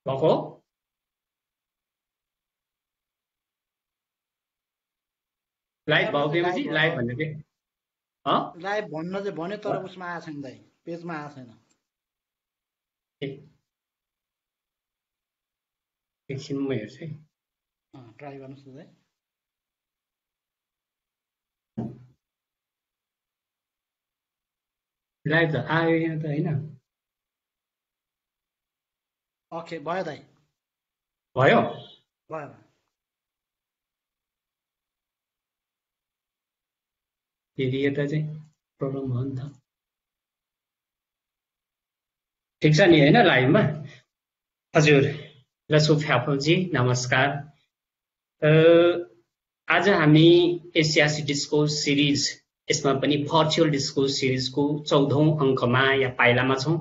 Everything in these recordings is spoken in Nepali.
भएको लाइभ ट्याबमा भयो चाहिँ पेमाजी लाइभ भयो लाइभ भन्ने लाइभ भन्न चाहिँ भन्यो तर उसमा आएको छैन दाइ पेजमा आएको छैन एकछिन म हेर्छु है ट्राई गर्नुहोस् न दाइ लाइभ त आयो यहाँ त होइन ओके भयो दाइ भयो भयो फेरि यता चाहिँ प्रब्लम भयो नि त ठिक छ नि होइन लाइभमा हजुर लसु फ्याफलजी नमस्कार आज हामी एसियासी डिस्कोर्स सिरिज यसमा पनि भर्चुअल डिस्कोर्स सिरिजको 14औं अङ्कमा या पाइलामा छौँ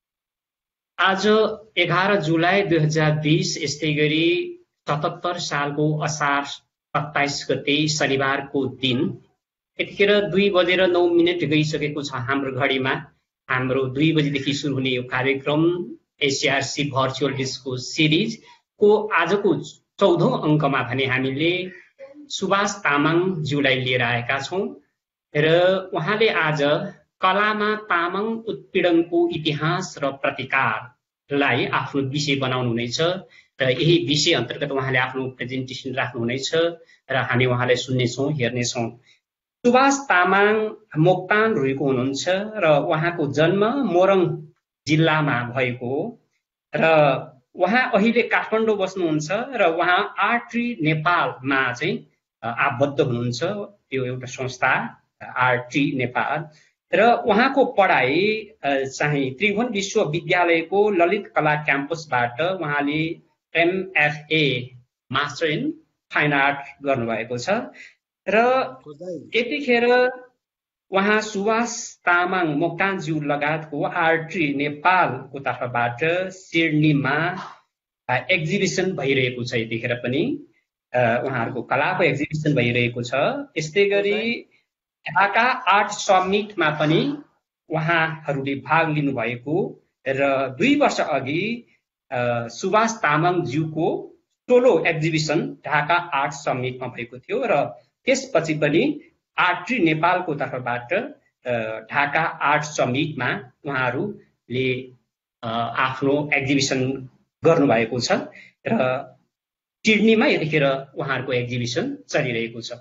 आज 11 जुलाई 2020 यस्तै गरी 77 सालको असार 27 गते शनिबारको दिन यतिखेर 2:09 गइसकेको छ हाम्रो घडीमा हाम्रो 2 बजेदेखि सुरु हुने यो कार्यक्रम एसिआरसी भर्चुअल डिस्कोर्स सिरिजको आजको 14औं अङ्कमा भने हामीले सुभाष तामाङ ज्यूलाई लिएर आएका छौँ र उहाँले आज कलामा तामाङ उत्पीडनको इतिहास र प्रतिकारलाई आफ्नो विषय बनाउनु हुनेछ र यही विषय अन्तर्गत उहाँले आफ्नो प्रेजेन्टेसन राख्नुहुनेछ र हामी उहाँलाई सुन्नेछौँ हेर्नेछौँ सुभाष तामाङ मोक्तान रहेको हुनुहुन्छ र उहाँको जन्म मोरङ जिल्लामा भएको र उहाँ अहिले काठमाडौँ बस्नुहुन्छ र उहाँ आर्ट्री नेपालमा चाहिँ आबद्ध हुनुहुन्छ यो एउटा संस्था आर्ट्री नेपाल र उहाँको पढाइ चाहिँ त्रिभुवन विश्वविद्यालयको ललित कला क्याम्पसबाट उहाँले MFA master in fine art गर्नुभएको छ र यतिखेर उहाँ सुभाष तामाङ मोक्तानज्यू लगायतको आर्ट्री नेपालको तर्फबाट सिडनीमा एक्जिबिसन भइरहेको छ यतिखेर पनि उहाँहरूको कलाको एक्जिबिसन भइरहेको छ त्यस्तै गरी ढाका आर्ट समिटमा पनि उहाँहरूले भाग लिनुभएको र 2 वर्ष अघि सुभाष तामाङज्यूको सोलो एक्जिबिसन ढाका आर्ट समिटमा भएको थियो र त्यसपछि पनि आर्ट्री नेपालको तर्फबाट ढाका आर्ट समिटमा उहाँहरूले आफ्नो एक्जिबिसन गर्नुभएको छ र सिडनीमा यतिखेर उहाँहरूको एक्जिबिसन चलिरहेको छ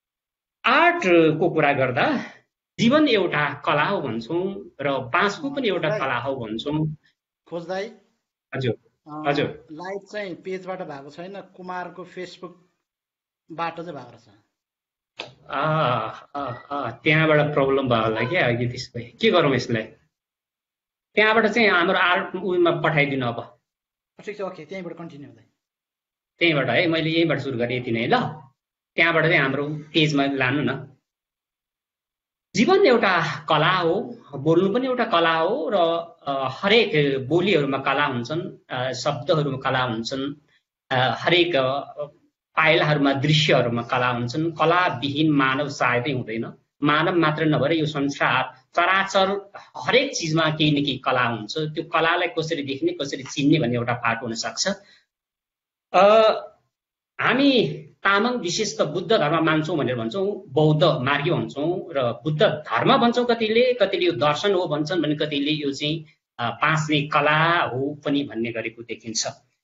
आर्टको कुरा गर्दा जीवन एउटा कला हो भन्छौँ र बाँसको पनि एउटा कला हो भन्छौँ खोज्दै हजुर हजुर लाइभ चाहिँ पेजबाट भएको छैन कुमारको फेसबुकबाट चाहिँ भएको छ त्यहाँबाट प्रब्लम भयो होला क्या अघि त्यसको के गरौँ यसलाई त्यहाँबाट चाहिँ हाम्रो आर्ट उयोमा पठाइदिनु अब ठिक छ ओके त्यहीँबाट कन्टिन्यू हुँदै त्यहीँबाट है मैले यहीँबाट सुरु गरेँ यति नै ल त्यहाँबाट चाहिँ हाम्रो पेजमा लानु न जीवन एउटा कला हो बोल्नु पनि एउटा कला हो र हरेक बोलीहरूमा कला हुन्छन् शब्दहरूमा कला हुन्छन् हरेक पाइलाहरूमा दृश्यहरूमा कला हुन्छन् कलाविहीन मानव सायदै हुँदैन मानव मात्र नभएर यो संसार चराचर हरेक चिजमा केही न केही कला हुन्छ त्यो कलालाई कसरी देख्ने कसरी चिन्ने भन्ने एउटा पाठ हुन सक्छ हामी तामाङ विशेष त बुद्ध धर्म मान्छौँ भनेर भन्छौँ बौद्ध मार्गी भन्छौँ र बुद्ध धर्म भन्छौँ कतिले यो दर्शन हो भन्छन् भने कतिले यो चाहिँ बाँच्ने कला हो पनि भन्ने गरेको देखिन्छ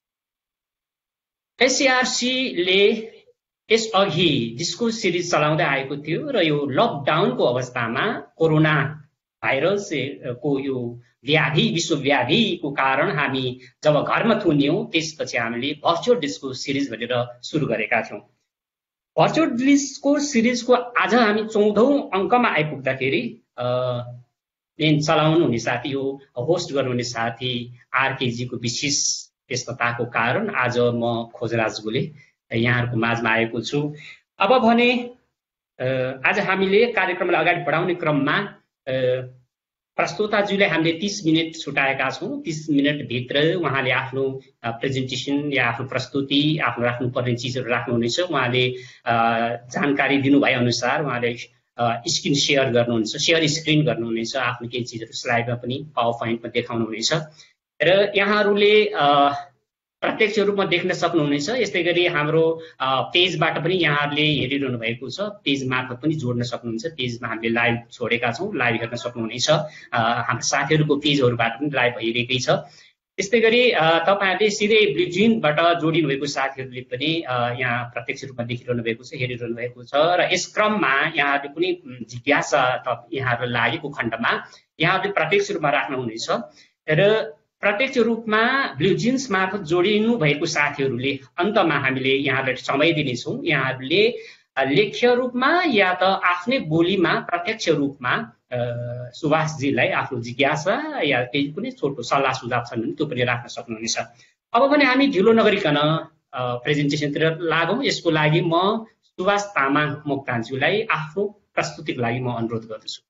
एसिआरसीले यसअघि डिस्कोर्स सिरिज चलाउँदै आएको थियो र यो लकडाउनको अवस्थामा कोरोना भाइरसको यो व्याधि विश्वव्याधिको कारण हामी जब घरमा थुन्यौँ त्यसपछि हामीले भर्चुअल डिस्कोर्स सिरिज भनेर सुरु गरेका थियौँ भर्चुअल डिस्कोर्स सिरिजको आज हामी 14औं अङ्कमा आइपुग्दाखेरि मेन चलाउनु हुने साथी हो होस्ट गर्नुहुने साथी आरकेजीको विशेष व्यस्तताको कारण आज म खोजराज गोले यहाँहरूको माझमा आएको छु अब भने आज हामीले कार्यक्रमलाई अगाडि बढाउने क्रममा प्रस्तोताज्यूले हामीले 30 मिनट छुटाएका छौँ 30 मिनटभित्र उहाँले आफ्नो प्रेजेन्टेसन या आफ्नो प्रस्तुति आफ्नो राख्नुपर्ने चिजहरू राख्नुहुनेछ उहाँले जानकारी दिनुभए अनुसार उहाँले स्क्रिन सेयर गर्नुहुन्छ सेयर स्क्रिन गर्नुहुनेछ आफ्नो केही चिजहरू स्लाइडमा पनि पावर पोइन्टमा देखाउनुहुनेछ र यहाँहरूले प्रत्यक्ष रूपमा देख्न सक्नुहुनेछ। यस्तै गरी हाम्रो पेजबाट पनि यहाँहरूले हेरिरहनु भएको छ, पेज मार्फत पनि जोड्न सक्नुहुन्छ। पेजमा हामीले लाइभ छोडेका छौँ, लाइभ हेर्न सक्नुहुनेछ। हाम्रो साथीहरूको पेजहरूबाट पनि लाइभ भइरहेकै छ। त्यस्तै गरी तपाईँहरूले सिधै ब्लुजिनबाट जोडिनु भएको साथीहरूले पनि यहाँ प्रत्यक्ष रूपमा देखिरहनु भएको छ, हेरिरहनु भएको छ। र यस क्रममा यहाँहरूले कुनै जिज्ञासा यहाँहरूलाई लागेको खण्डमा यहाँहरूले प्रत्यक्ष रूपमा राख्नुहुनेछ। र प्रत्यक्ष रूपमा ब्लुजिन्स मार्फत जोडिनु भएको साथीहरूले अन्तमा हामीले यहाँहरूलाई समय दिनेछौँ। यहाँहरूले लेख्य रूपमा या त आफ्नै बोलीमा प्रत्यक्ष रूपमा सुभाषजीलाई आफ्नो जिज्ञासा या केही कुनै छोटो सल्लाह सुझाव छन् भने त्यो पनि राख्न सक्नुहुनेछ। अब भने हामी ढिलो नगरिकन प्रेजेन्टेसनतिर लागौँ। यसको लागि म सुभाष तामाङ मोक्तानज्यूलाई आफ्नो प्रस्तुतिको लागि म अनुरोध गर्दछु।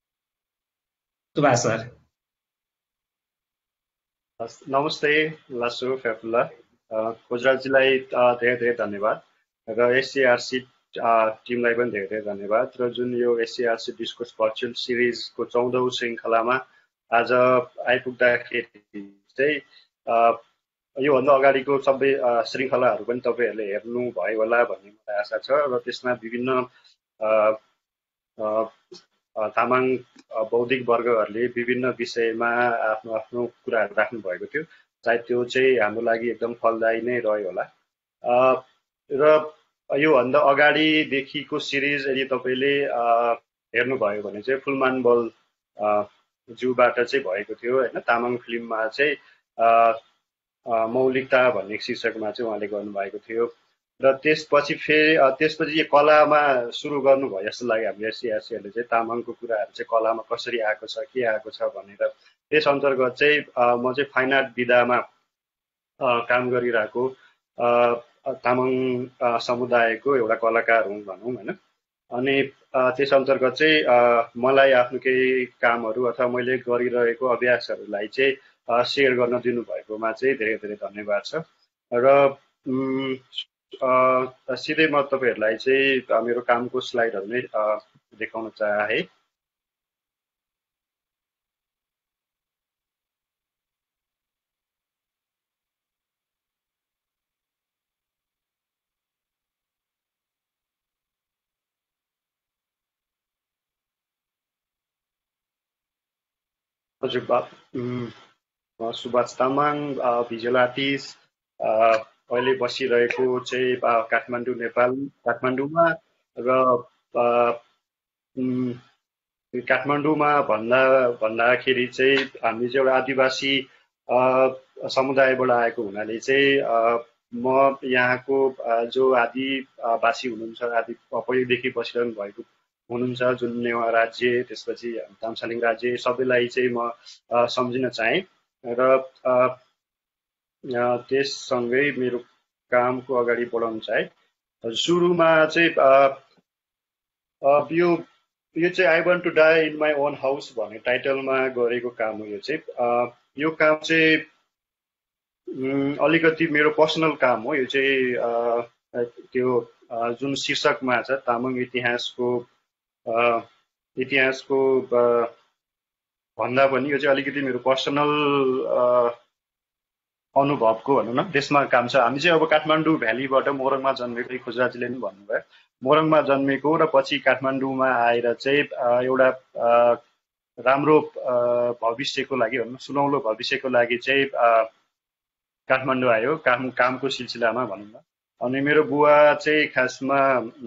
सुभाष सर। नमस्ते लासु फेफुल्ला, कोजराजीलाई धेरै धेरै धन्यवाद र एससीआरसी टिमलाई पनि धेरै धेरै धन्यवाद। र जुन यो एससीआरसी डिस्कोर्स भर्चुअल सिरिजको 14औं श्रृङ्खलामा आज आइपुग्दाखेरि चाहिँ योभन्दा अगाडिको सबै श्रृङ्खलाहरू पनि तपाईँहरूले हेर्नुभयो होला भन्ने मलाई आशा छ। र त्यसमा विभिन्न तामाङ बौद्धिक वर्गहरूले विभिन्न विषयमा आफ्नो आफ्नो कुराहरू राख्नु भएको थियो। सायद त्यो चाहिँ हाम्रो लागि एकदम फलदायी नै रह्यो होला। र योभन्दा अगाडिदेखिको सिरिज यदि तपाईँले हेर्नुभयो भने चाहिँ फुलमान बल ज्यूबाट चाहिँ भएको थियो होइन। तामाङ फिल्ममा चाहिँ मौलिकता भन्ने शीर्षकमा चाहिँ उहाँले गर्नुभएको थियो। र त्यसपछि कलामा सुरु गर्नुभयो जस्तो लाग्यो हामीले एससीआरसीहरूले चाहिँ तामाङको कुराहरू चाहिँ कलामा कसरी आएको छ, के आएको छ भनेर। त्यस अन्तर्गत चाहिँ म चाहिँ फाइन आर्ट विधामा काम गरिरहेको तामाङ समुदायको एउटा कलाकार हुँ भनौँ होइन। अनि त्यस अन्तर्गत चाहिँ मलाई आफ्नो केही कामहरू अथवा मैले गरिरहेको अभ्यासहरूलाई चाहिँ सेयर गर्न दिनुभएकोमा चाहिँ धेरै धेरै धन्यवाद छ। र सिधै म तपाईँहरूलाई चाहिँ मेरो कामको स्लाइडहरू नै देखाउन चाहे। हजुर, सुभाष तामाङ, भिजुअल आर्टिस्ट, अहिले बसिरहेको चाहिँ काठमाडौँ नेपाल काठमाडौँमा। र काठमाडौँमा भन्दाखेरि चाहिँ हामी चाहिँ एउटा आदिवासी समुदायबाट आएको हुनाले चाहिँ म यहाँको जो आदिवासी हुनुहुन्छ, आदि पहिलेदेखि बसिरहनु भएको हुनुहुन्छ जुन नेवार राज्य, त्यसपछि तामसालिङ राज्य, सबैलाई चाहिँ म सम्झिन चाहेँ। र त्यससँगै मेरो कामको अगाडि बढाउन चाहे। सुरुमा चाहिँ यो चाहिँ I want to die in my own house भन्ने टाइटलमा गरेको काम हो। यो चाहिँ यो काम चाहिँ अलिकति मेरो पर्सनल काम हो। यो चाहिँ त्यो जुन शीर्षकमा छ तामाङ इतिहासको भन्दा पनि यो चाहिँ अलिकति मेरो पर्सनल अनुभवको भनौँ न, त्यसमा काम छ। हामी चाहिँ अब काठमाडौँ भ्यालीबाट मोरङमा जन्मेको, खोजराजीले पनि भन्नुभयो, मोरङमा जन्मेको र पछि काठमाडौँमा आएर चाहिँ एउटा राम्रो भविष्यको लागि भनौँ, सुनौलो भविष्यको लागि चाहिँ काठमाडौँ आयो कामको सिलसिलामा भनौँ न। अनि मेरो बुवा चाहिँ खासमा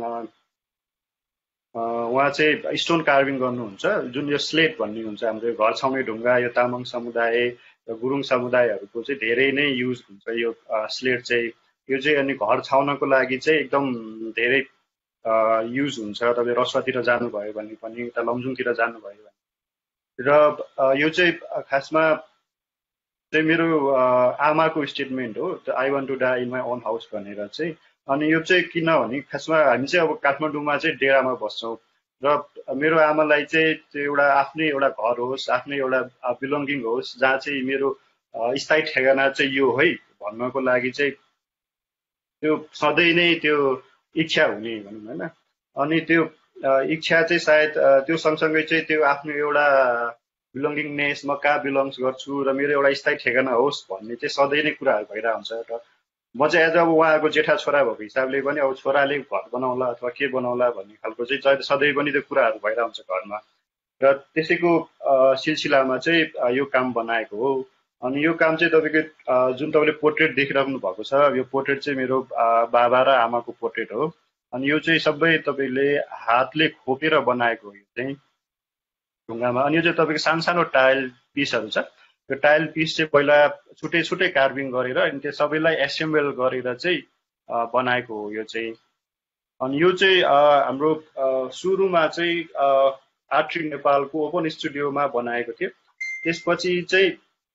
उहाँ चाहिँ स्टोन कार्भिङ गर्नुहुन्छ, जुन यो स्लेट भन्ने हुन्छ हाम्रो घर छाउने ढुङ्गा। यो तामाङ समुदाय र गुरुङ समुदायहरूको चाहिँ धेरै नै युज हुन्छ यो स्लेट चाहिँ। यो चाहिँ अनि घर छाउनको लागि चाहिँ एकदम धेरै युज हुन्छ। तपाईँ रसुवातिर जानुभयो भने पनि, उता लमजुङतिर जानुभयो भने। र यो चाहिँ खासमा चाहिँ मेरो आमाको स्टेटमेन्ट हो, I want to die in my own house भनेर चाहिँ। अनि यो चाहिँ किनभने खासमा हामी चाहिँ अब काठमाडौँमा चाहिँ डेरामा बस्छौँ र मेरो आमालाई चाहिँ त्यो एउटा आफ्नै एउटा घर होस्, आफ्नै एउटा बिलोङ्गिङ होस्, जहाँ चाहिँ मेरो स्थायी ठेगाना चाहिँ यो है भन्नको लागि चाहिँ त्यो सधैँ नै त्यो इच्छा हुने भनौँ होइन। अनि त्यो इच्छा चाहिँ सायद त्यो सँगसँगै चाहिँ त्यो आफ्नो एउटा बिलोङ्गिङनेस, म कहाँ बिलोङ्स गर्छु र मेरो एउटा स्थायी ठेगाना होस् भन्ने चाहिँ सधैँ नै कुराहरू भइरहेको हुन्छ। र म चाहिँ एज अब उहाँको जेठा छोरा भएको हिसाबले पनि अब छोराले घर बनाउला अथवा के बनाउला भन्ने खालको चाहिँ सधैँ पनि त्यो कुराहरू भइरहेको हुन्छ घरमा। र त्यसैको सिलसिलामा चाहिँ यो काम बनाएको हो। अनि यो काम चाहिँ तपाईँको जुन तपाईँले पोर्ट्रेट देखिराख्नु भएको छ, यो पोर्ट्रेट चाहिँ मेरो बाबा र आमाको पोर्ट्रेट हो। अनि यो चाहिँ सबै तपाईँले हातले खोपेर बनाएको हो यो चाहिँ ढुङ्गामा। अनि यो चाहिँ तपाईँको सानो सानो टाइल पिसहरू छ। त्यो टाइल पिस चाहिँ पहिला छुट्टै छुट्टै कार्भिङ गरेर अनि त्यो सबैलाई एसेम्बल गरेर चाहिँ बनाएको हो यो चाहिँ। अनि यो चाहिँ हाम्रो सुरुमा चाहिँ आर्ट ट्री नेपालको ओपन स्टुडियोमा बनाएको थियो। त्यसपछि चाहिँ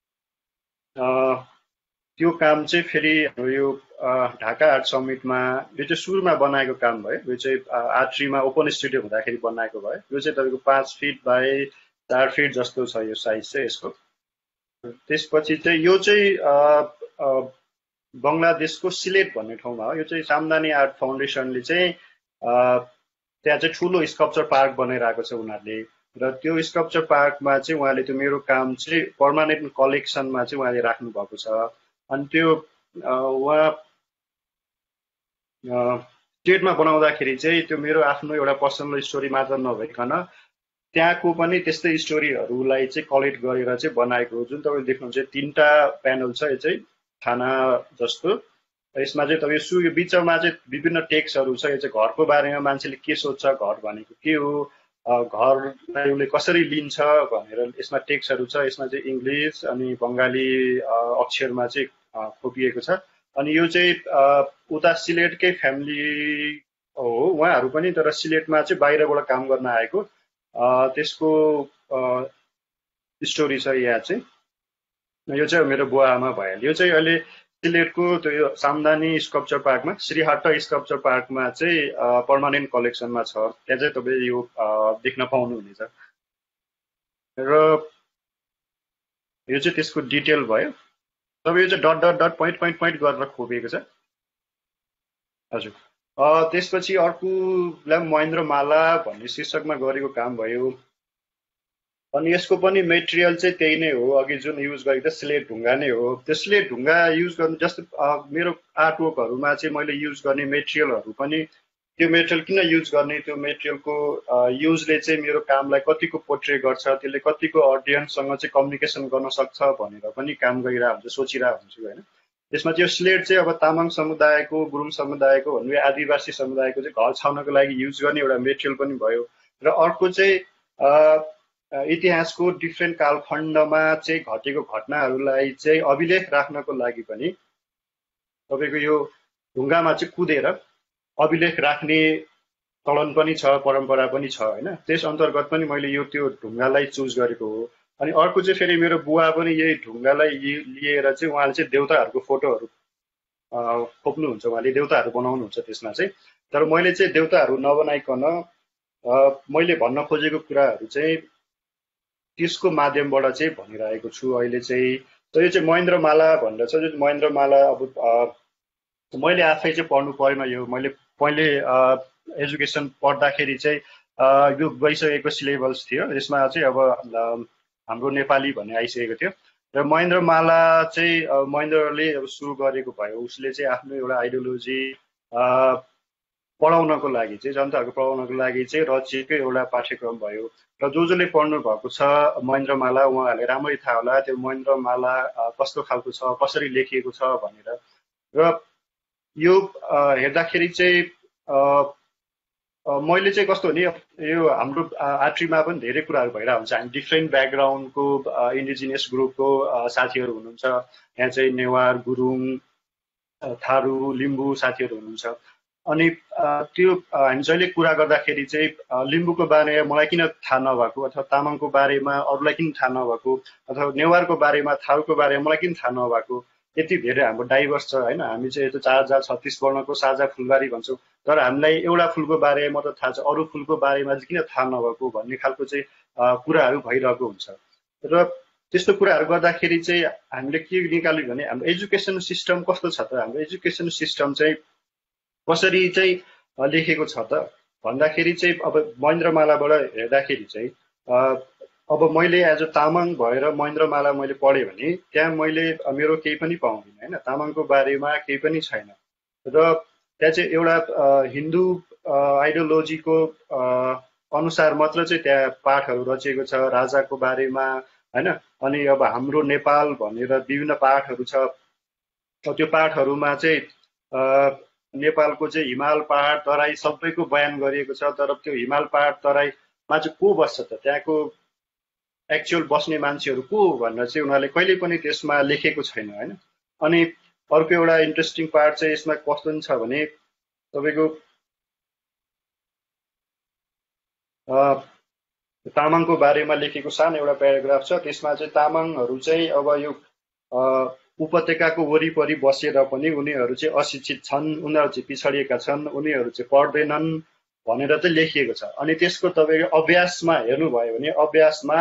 त्यो काम चाहिँ फेरि हाम्रो यो ढाका आर्ट समिटमा यो चाहिँ सुरुमा बनाएको काम भयो। यो चाहिँ आर्ट ट्रीमा ओपन स्टुडियो हुँदाखेरि बनाएको भयो। यो चाहिँ तपाईँको 5 फिट बाई 4 फिट जस्तो छ यो साइज चाहिँ यसको। त्यसपछि चाहिँ यो चाहिँ बङ्गलादेशको सिलेट भन्ने ठाउँमा हो। यो चाहिँ सामदानी आर्ट फाउन्डेसनले चाहिँ त्यहाँ चाहिँ ठुलो स्कल्पचर पार्क बनाइरहेको छ उनीहरूले। र त्यो स्कल्पचर पार्कमा चाहिँ उहाँले त्यो मेरो काम चाहिँ पर्मानेन्ट कलेक्सनमा चाहिँ उहाँले राख्नु भएको छ। अनि त्यो उहाँ स्टेटमा बनाउँदाखेरि चाहिँ त्यो मेरो आफ्नो एउटा पर्सनल स्टोरी मात्र नभइकन त्यहाँको पनि त्यस्तै स्टोरीहरूलाई चाहिँ कलेक्ट गरेर चाहिँ बनाएको हो। जुन तपाईँले देख्नुहुन्छ 3टा प्यानल छ, यो चाहिँ थाना जस्तो। यसमा चाहिँ तपाईँ यो बिचमा चाहिँ विभिन्न टेक्स्टहरू छ। यो चाहिँ घरको बारेमा मान्छेले के सोध्छ, घर भनेको के हो, घरलाई उसले कसरी लिन्छ भनेर यसमा टेक्स्टहरू छ। यसमा चाहिँ इङ्ग्लिस अनि बङ्गाली अक्षरमा चाहिँ खोपिएको छ। अनि यो चाहिँ उता सिलेटकै फ्यामिली हो उहाँहरू पनि, तर सिलेटमा चाहिँ बाहिरबाट काम गर्न आएको त्यसको स्टोरी छ यहाँ चाहिँ। यो चाहिँ मेरो बुवा आमा भइहाल्यो। यो चाहिँ अहिले सिलेटको त्यो सामदानी स्कल्पचर पार्कमा, श्रीहट्ट स्कल्पचर पार्कमा चाहिँ पर्मानेन्ट कलेक्सनमा छ। त्यहाँ चाहिँ तपाईँ यो देख्न पाउनुहुनेछ। र यो चाहिँ त्यसको डिटेल भयो। तपाईँ यो चाहिँ dot dot dot point point point गरेर खोपिएको छ। हजुर। त्यसपछि अर्कोलाई महेन्द्रमाला भन्ने शीर्षकमा गरेको काम भयो। अनि यसको पनि मेटेरियल चाहिँ त्यही नै हो, अघि जुन युज गरेको स्लेट ढुङ्गा नै हो। त्यो स्लेट ढुङ्गा युज गर्नु जस्तो मेरो आर्टवर्कहरूमा चाहिँ मैले युज गर्ने मेटेरियलहरू पनि त्यो मेटेरियल किन युज गर्ने, त्यो मेटेरियलको युजले चाहिँ मेरो कामलाई कतिको पोर्ट्रे गर्छ, त्यसले कतिको अडियन्ससँग चाहिँ कम्युनिकेसन गर्न सक्छ भनेर पनि काम गरिरहेको हुन्छ, सोचिरहेको हुन्छु होइन। त्यसमा चाहिँ यो स्लेट चाहिँ अब तामाङ समुदायको, गुरुङ समुदायको भन्ने आदिवासी समुदायको चाहिँ घर छाउनको लागि युज गर्ने एउटा मेटेरियल पनि भयो। र अर्को चाहिँ इतिहासको डिफ्रेन्ट कालखण्डमा चाहिँ घटेको घटनाहरूलाई चाहिँ अभिलेख राख्नको लागि पनि तपाईँको यो ढुङ्गामा चाहिँ कुदेर अभिलेख राख्ने चलन पनि छ, परम्परा पनि छ होइन। त्यस अन्तर्गत पनि मैले यो त्यो ढुङ्गालाई चुज गरेको हो। अनि अर्को चाहिँ फेरि मेरो बुवा पनि यही ढुङ्गालाई लिएर चाहिँ उहाँले चाहिँ देउताहरूको फोटोहरू खोप्नुहुन्छ, उहाँले देउताहरू बनाउनुहुन्छ त्यसमा चाहिँ। तर मैले चाहिँ देउताहरू नबनाइकन मैले भन्न खोजेको कुराहरू चाहिँ त्यसको माध्यमबाट चाहिँ भनिरहेको छु अहिले चाहिँ। यो चाहिँ महेन्द्रमाला भनेर छ। यो महेन्द्रमाला अब मैले आफै चाहिँ पढ्नु परेन यो। मैले पहिले एजुकेसन पढ्दाखेरि चाहिँ यो गइसकेको सिलेबस थियो, यसमा चाहिँ अब हाम्रो नेपाली भन्ने आइसकेको थियो। र महेन्द्रमाला चाहिँ महेन्द्रले अब सुरु गरेको भयो। उसले चाहिँ आफ्नो एउटा आइडियोलोजी पढाउनको लागि चाहिँ, जनताहरूको पढाउनको लागि चाहिँ रचिएको एउटा पाठ्यक्रम भयो। र जसले पढ्नु भएको छ महेन्द्रमाला उहाँहरूले राम्ररी थाहा होला त्यो महेन्द्रमाला कस्तो खालको छ, कसरी लेखिएको छ भनेर। र यो हेर्दाखेरि चाहिँ मैले चाहिँ कस्तो नि, यो हाम्रो आर्ट्रीमा पनि धेरै कुराहरू भइरहेको हुन्छ। हामी डिफ्रेन्ट ब्याकग्राउन्डको इन्डिजिनियस ग्रुपको साथीहरू हुनुहुन्छ। यहाँ चाहिँ नेवार, गुरुङ, थारू, लिम्बू साथीहरू हुनुहुन्छ। अनि त्यो हामी जहिले कुरा गर्दाखेरि चाहिँ लिम्बूको बारेमा मलाई किन थाहा नभएको, अथवा तामाङको बारेमा अरूलाई किन थाहा नभएको, अथवा नेवारको बारेमा, थारूको बारेमा मलाई किन थाहा नभएको, यति धेरै हाम्रो डाइभर्स छ होइन। हामी चाहिँ यो 4036 वर्णको साझा फुलबारी भन्छौँ, तर हामीलाई एउटा फुलको बारेमा मात्र थाहा छ, अरू फुलको बारेमा चाहिँ किन थाहा नभएको भन्ने खालको चाहिँ कुराहरू भइरहेको हुन्छ। र त्यस्तो कुराहरू गर्दाखेरि चाहिँ हामीले के निकाल्यो भने हाम्रो एजुकेसन सिस्टम कस्तो छ त, हाम्रो एजुकेसन सिस्टम चाहिँ कसरी चाहिँ लेखेको छ त भन्दाखेरि चाहिँ अब महेन्द्रमालाबाट हेर्दाखेरि चाहिँ अब मैले एज अ तामाङ भएर महेन्द्रमाला मैले पढेँ भने त्यहाँ मैले मेरो केही पनि पाउँदिनँ होइन, तामाङको बारेमा केही पनि छैन। र त्यहाँ चाहिँ एउटा हिन्दू आइडियोलोजीको अनुसार मात्र चाहिँ त्यहाँ पाठहरू रचिएको छ राजाको बारेमा होइन। अनि अब हाम्रो नेपाल भनेर विभिन्न पाठहरू छ, त्यो पाठहरूमा चाहिँ नेपालको चाहिँ हिमाल पहाड तराई सबैको बयान गरिएको छ। तर त्यो हिमाल पहाड तराईमा चाहिँ को बस्छ त, त्यहाँको एक्चुअल बस्ने मान्छेहरू को भनेर चाहिँ उनीहरूले कहिले पनि त्यसमा लेखेको छैन होइन। अनि अर्को एउटा इन्ट्रेस्टिङ पार्ट चाहिँ यसमा कस्तो छ भने तपाईँको तामाङको बारेमा लेखेको सानो एउटा प्याराग्राफ छ, त्यसमा चाहिँ तामाङहरू चाहिँ अब यो उपत्यकाको वरिपरि बसेर पनि उनीहरू चाहिँ अशिक्षित छन्, उनीहरू चाहिँ पिछडिएका छन्, उनीहरू चाहिँ पढ्दैनन् भनेर चाहिँ लेखिएको छ। अनि त्यसको तपाईँको अभ्यासमा हेर्नुभयो भने अभ्यासमा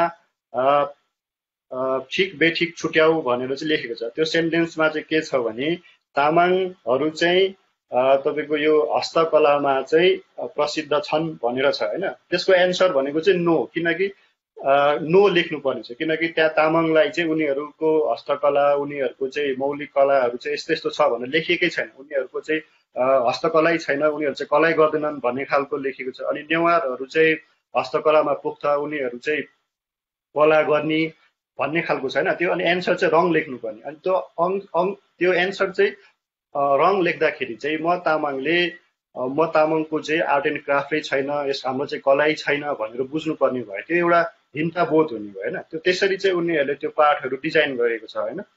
ठिक बेठिक छुट्याउ भनेर चाहिँ लेखेको छ। त्यो सेन्टेन्समा चाहिँ के छ भने तामाङहरू चाहिँ तपाईँको यो हस्तकलामा चाहिँ प्रसिद्ध छन् भनेर छ होइन। त्यसको एन्सर भनेको चाहिँ नो, किनकि नो लेख्नुपर्ने छ, किनकि त्यहाँ तामाङलाई चाहिँ उनीहरूको हस्तकला उनीहरूको चाहिँ मौलिक कलाहरू चाहिँ यस्तो यस्तो छ भनेर लेखिएकै छैन। उनीहरूको चाहिँ हस्तकलै छैन, उनीहरू चाहिँ कलै गर्दैनन् भन्ने खालको लेखेको छ। अनि नेवारहरू चाहिँ हस्तकलामा पुग्छ, उनीहरू चाहिँ कला गर्ने भन्ने खालको छैन त्यो। अनि एन्सर चाहिँ रङ लेख्नुपर्ने। अनि त्यो एन्सर चाहिँ रङ लेख्दाखेरि चाहिँ म तामाङको चाहिँ आर्ट एन्ड क्राफ्टै छैन, यस हाम्रो चाहिँ कला छैन भनेर बुझ्नुपर्ने भयो। त्यो एउटा हिंसा बोध हुने भयो होइन। त्यो त्यसरी चाहिँ उनीहरूले त्यो पाठहरू डिजाइन गरेको छ होइन,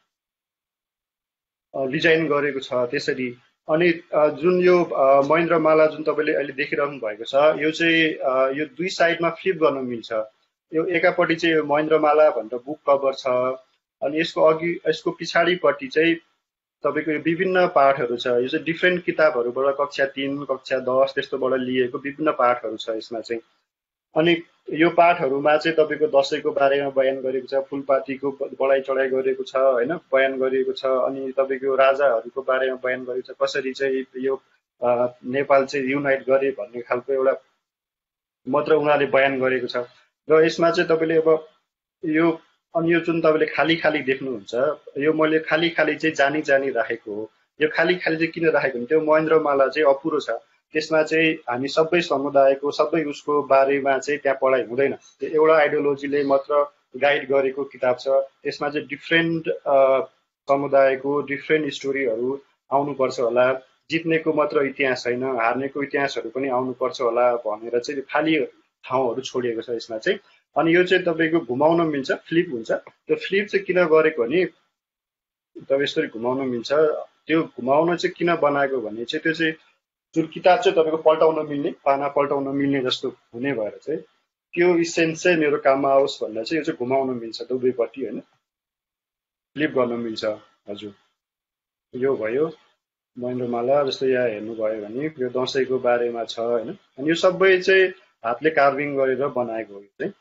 डिजाइन गरेको छ त्यसरी। अनि जुन यो महेन्द्रमाला जुन तपाईँले अहिले देखिरहनु भएको छ, यो चाहिँ यो दुई साइडमा फ्लिप गर्न मिल्छ। यो एकापट्टि चाहिँ यो महेन्द्रमाला भनेर बुक कभर छ, अनि यसको पछाडिपट्टि चाहिँ तपाईँको यो विभिन्न पाठहरू छ। यो चाहिँ डिफ्रेन्ट किताबहरूबाट कक्षा 3 कक्षा 10 त्यस्तोबाट लिएको विभिन्न पाठहरू छ यसमा चाहिँ। अनि यो पाठहरूमा चाहिँ तपाईँको दसैँको बारेमा बयान गरेको छ, फुलपातीको बढाइ चढाइ गरेको छ होइन, बयान गरिएको छ। अनि तपाईँको राजाहरूको बारेमा बयान गरेको छ, कसरी चाहिँ यो नेपाल चाहिँ युनाइट गरे भन्ने खालको एउटा मात्र उनीहरूले बयान गरेको छ। र यसमा चाहिँ तपाईँले अब यो अनि यो जुन तपाईँले खाली खाली देख्नुहुन्छ, यो मैले खाली खाली चाहिँ जानी राखेको हो। यो खाली खाली चाहिँ किन राखेको भने त्यो महेन्द्रमाला चाहिँ अपुरो छ, त्यसमा चाहिँ हामी सबै समुदायको सबै उसको बारेमा चाहिँ त्यहाँ पढाइ हुँदैन। त्यो एउटा आइडियोलोजीले मात्र गाइड गरेको किताब छ। त्यसमा चाहिँ डिफ्रेन्ट समुदायको डिफ्रेन्ट स्टोरीहरू आउनुपर्छ होला, जित्नेको मात्र इतिहास छैन, हार्नेको इतिहासहरू पनि आउनुपर्छ होला भनेर चाहिँ खाली ठाउँहरू छोडिएको छ यसमा चाहिँ। अनि यो चाहिँ तपाईँको घुमाउन मिल्छ, फ्लिप हुन्छ। त्यो फ्लिप चाहिँ किन गरेको भने तपाईँ यसरी घुमाउन मिल्छ। त्यो घुमाउन चाहिँ किन बनाएको भने चाहिँ त्यो चाहिँ जुन किताब चाहिँ तपाईँको पल्टाउन मिल्ने, पाना पल्टाउन मिल्ने जस्तो हुने भएर चाहिँ त्यो इसेन्स चाहिँ मेरो काममा आओस् भनेर चाहिँ यो चाहिँ घुमाउन मिल्छ दुवैपट्टि होइन, फ्लिप गर्न मिल्छ। हजुर, यो भयो महेन्द्रमाला। जस्तो यहाँ हेर्नुभयो भने यो दसैँको बारेमा छ होइन। अनि यो सबै चाहिँ हातले कार्भिङ गरेर बनाएको हो। यो चाहिँ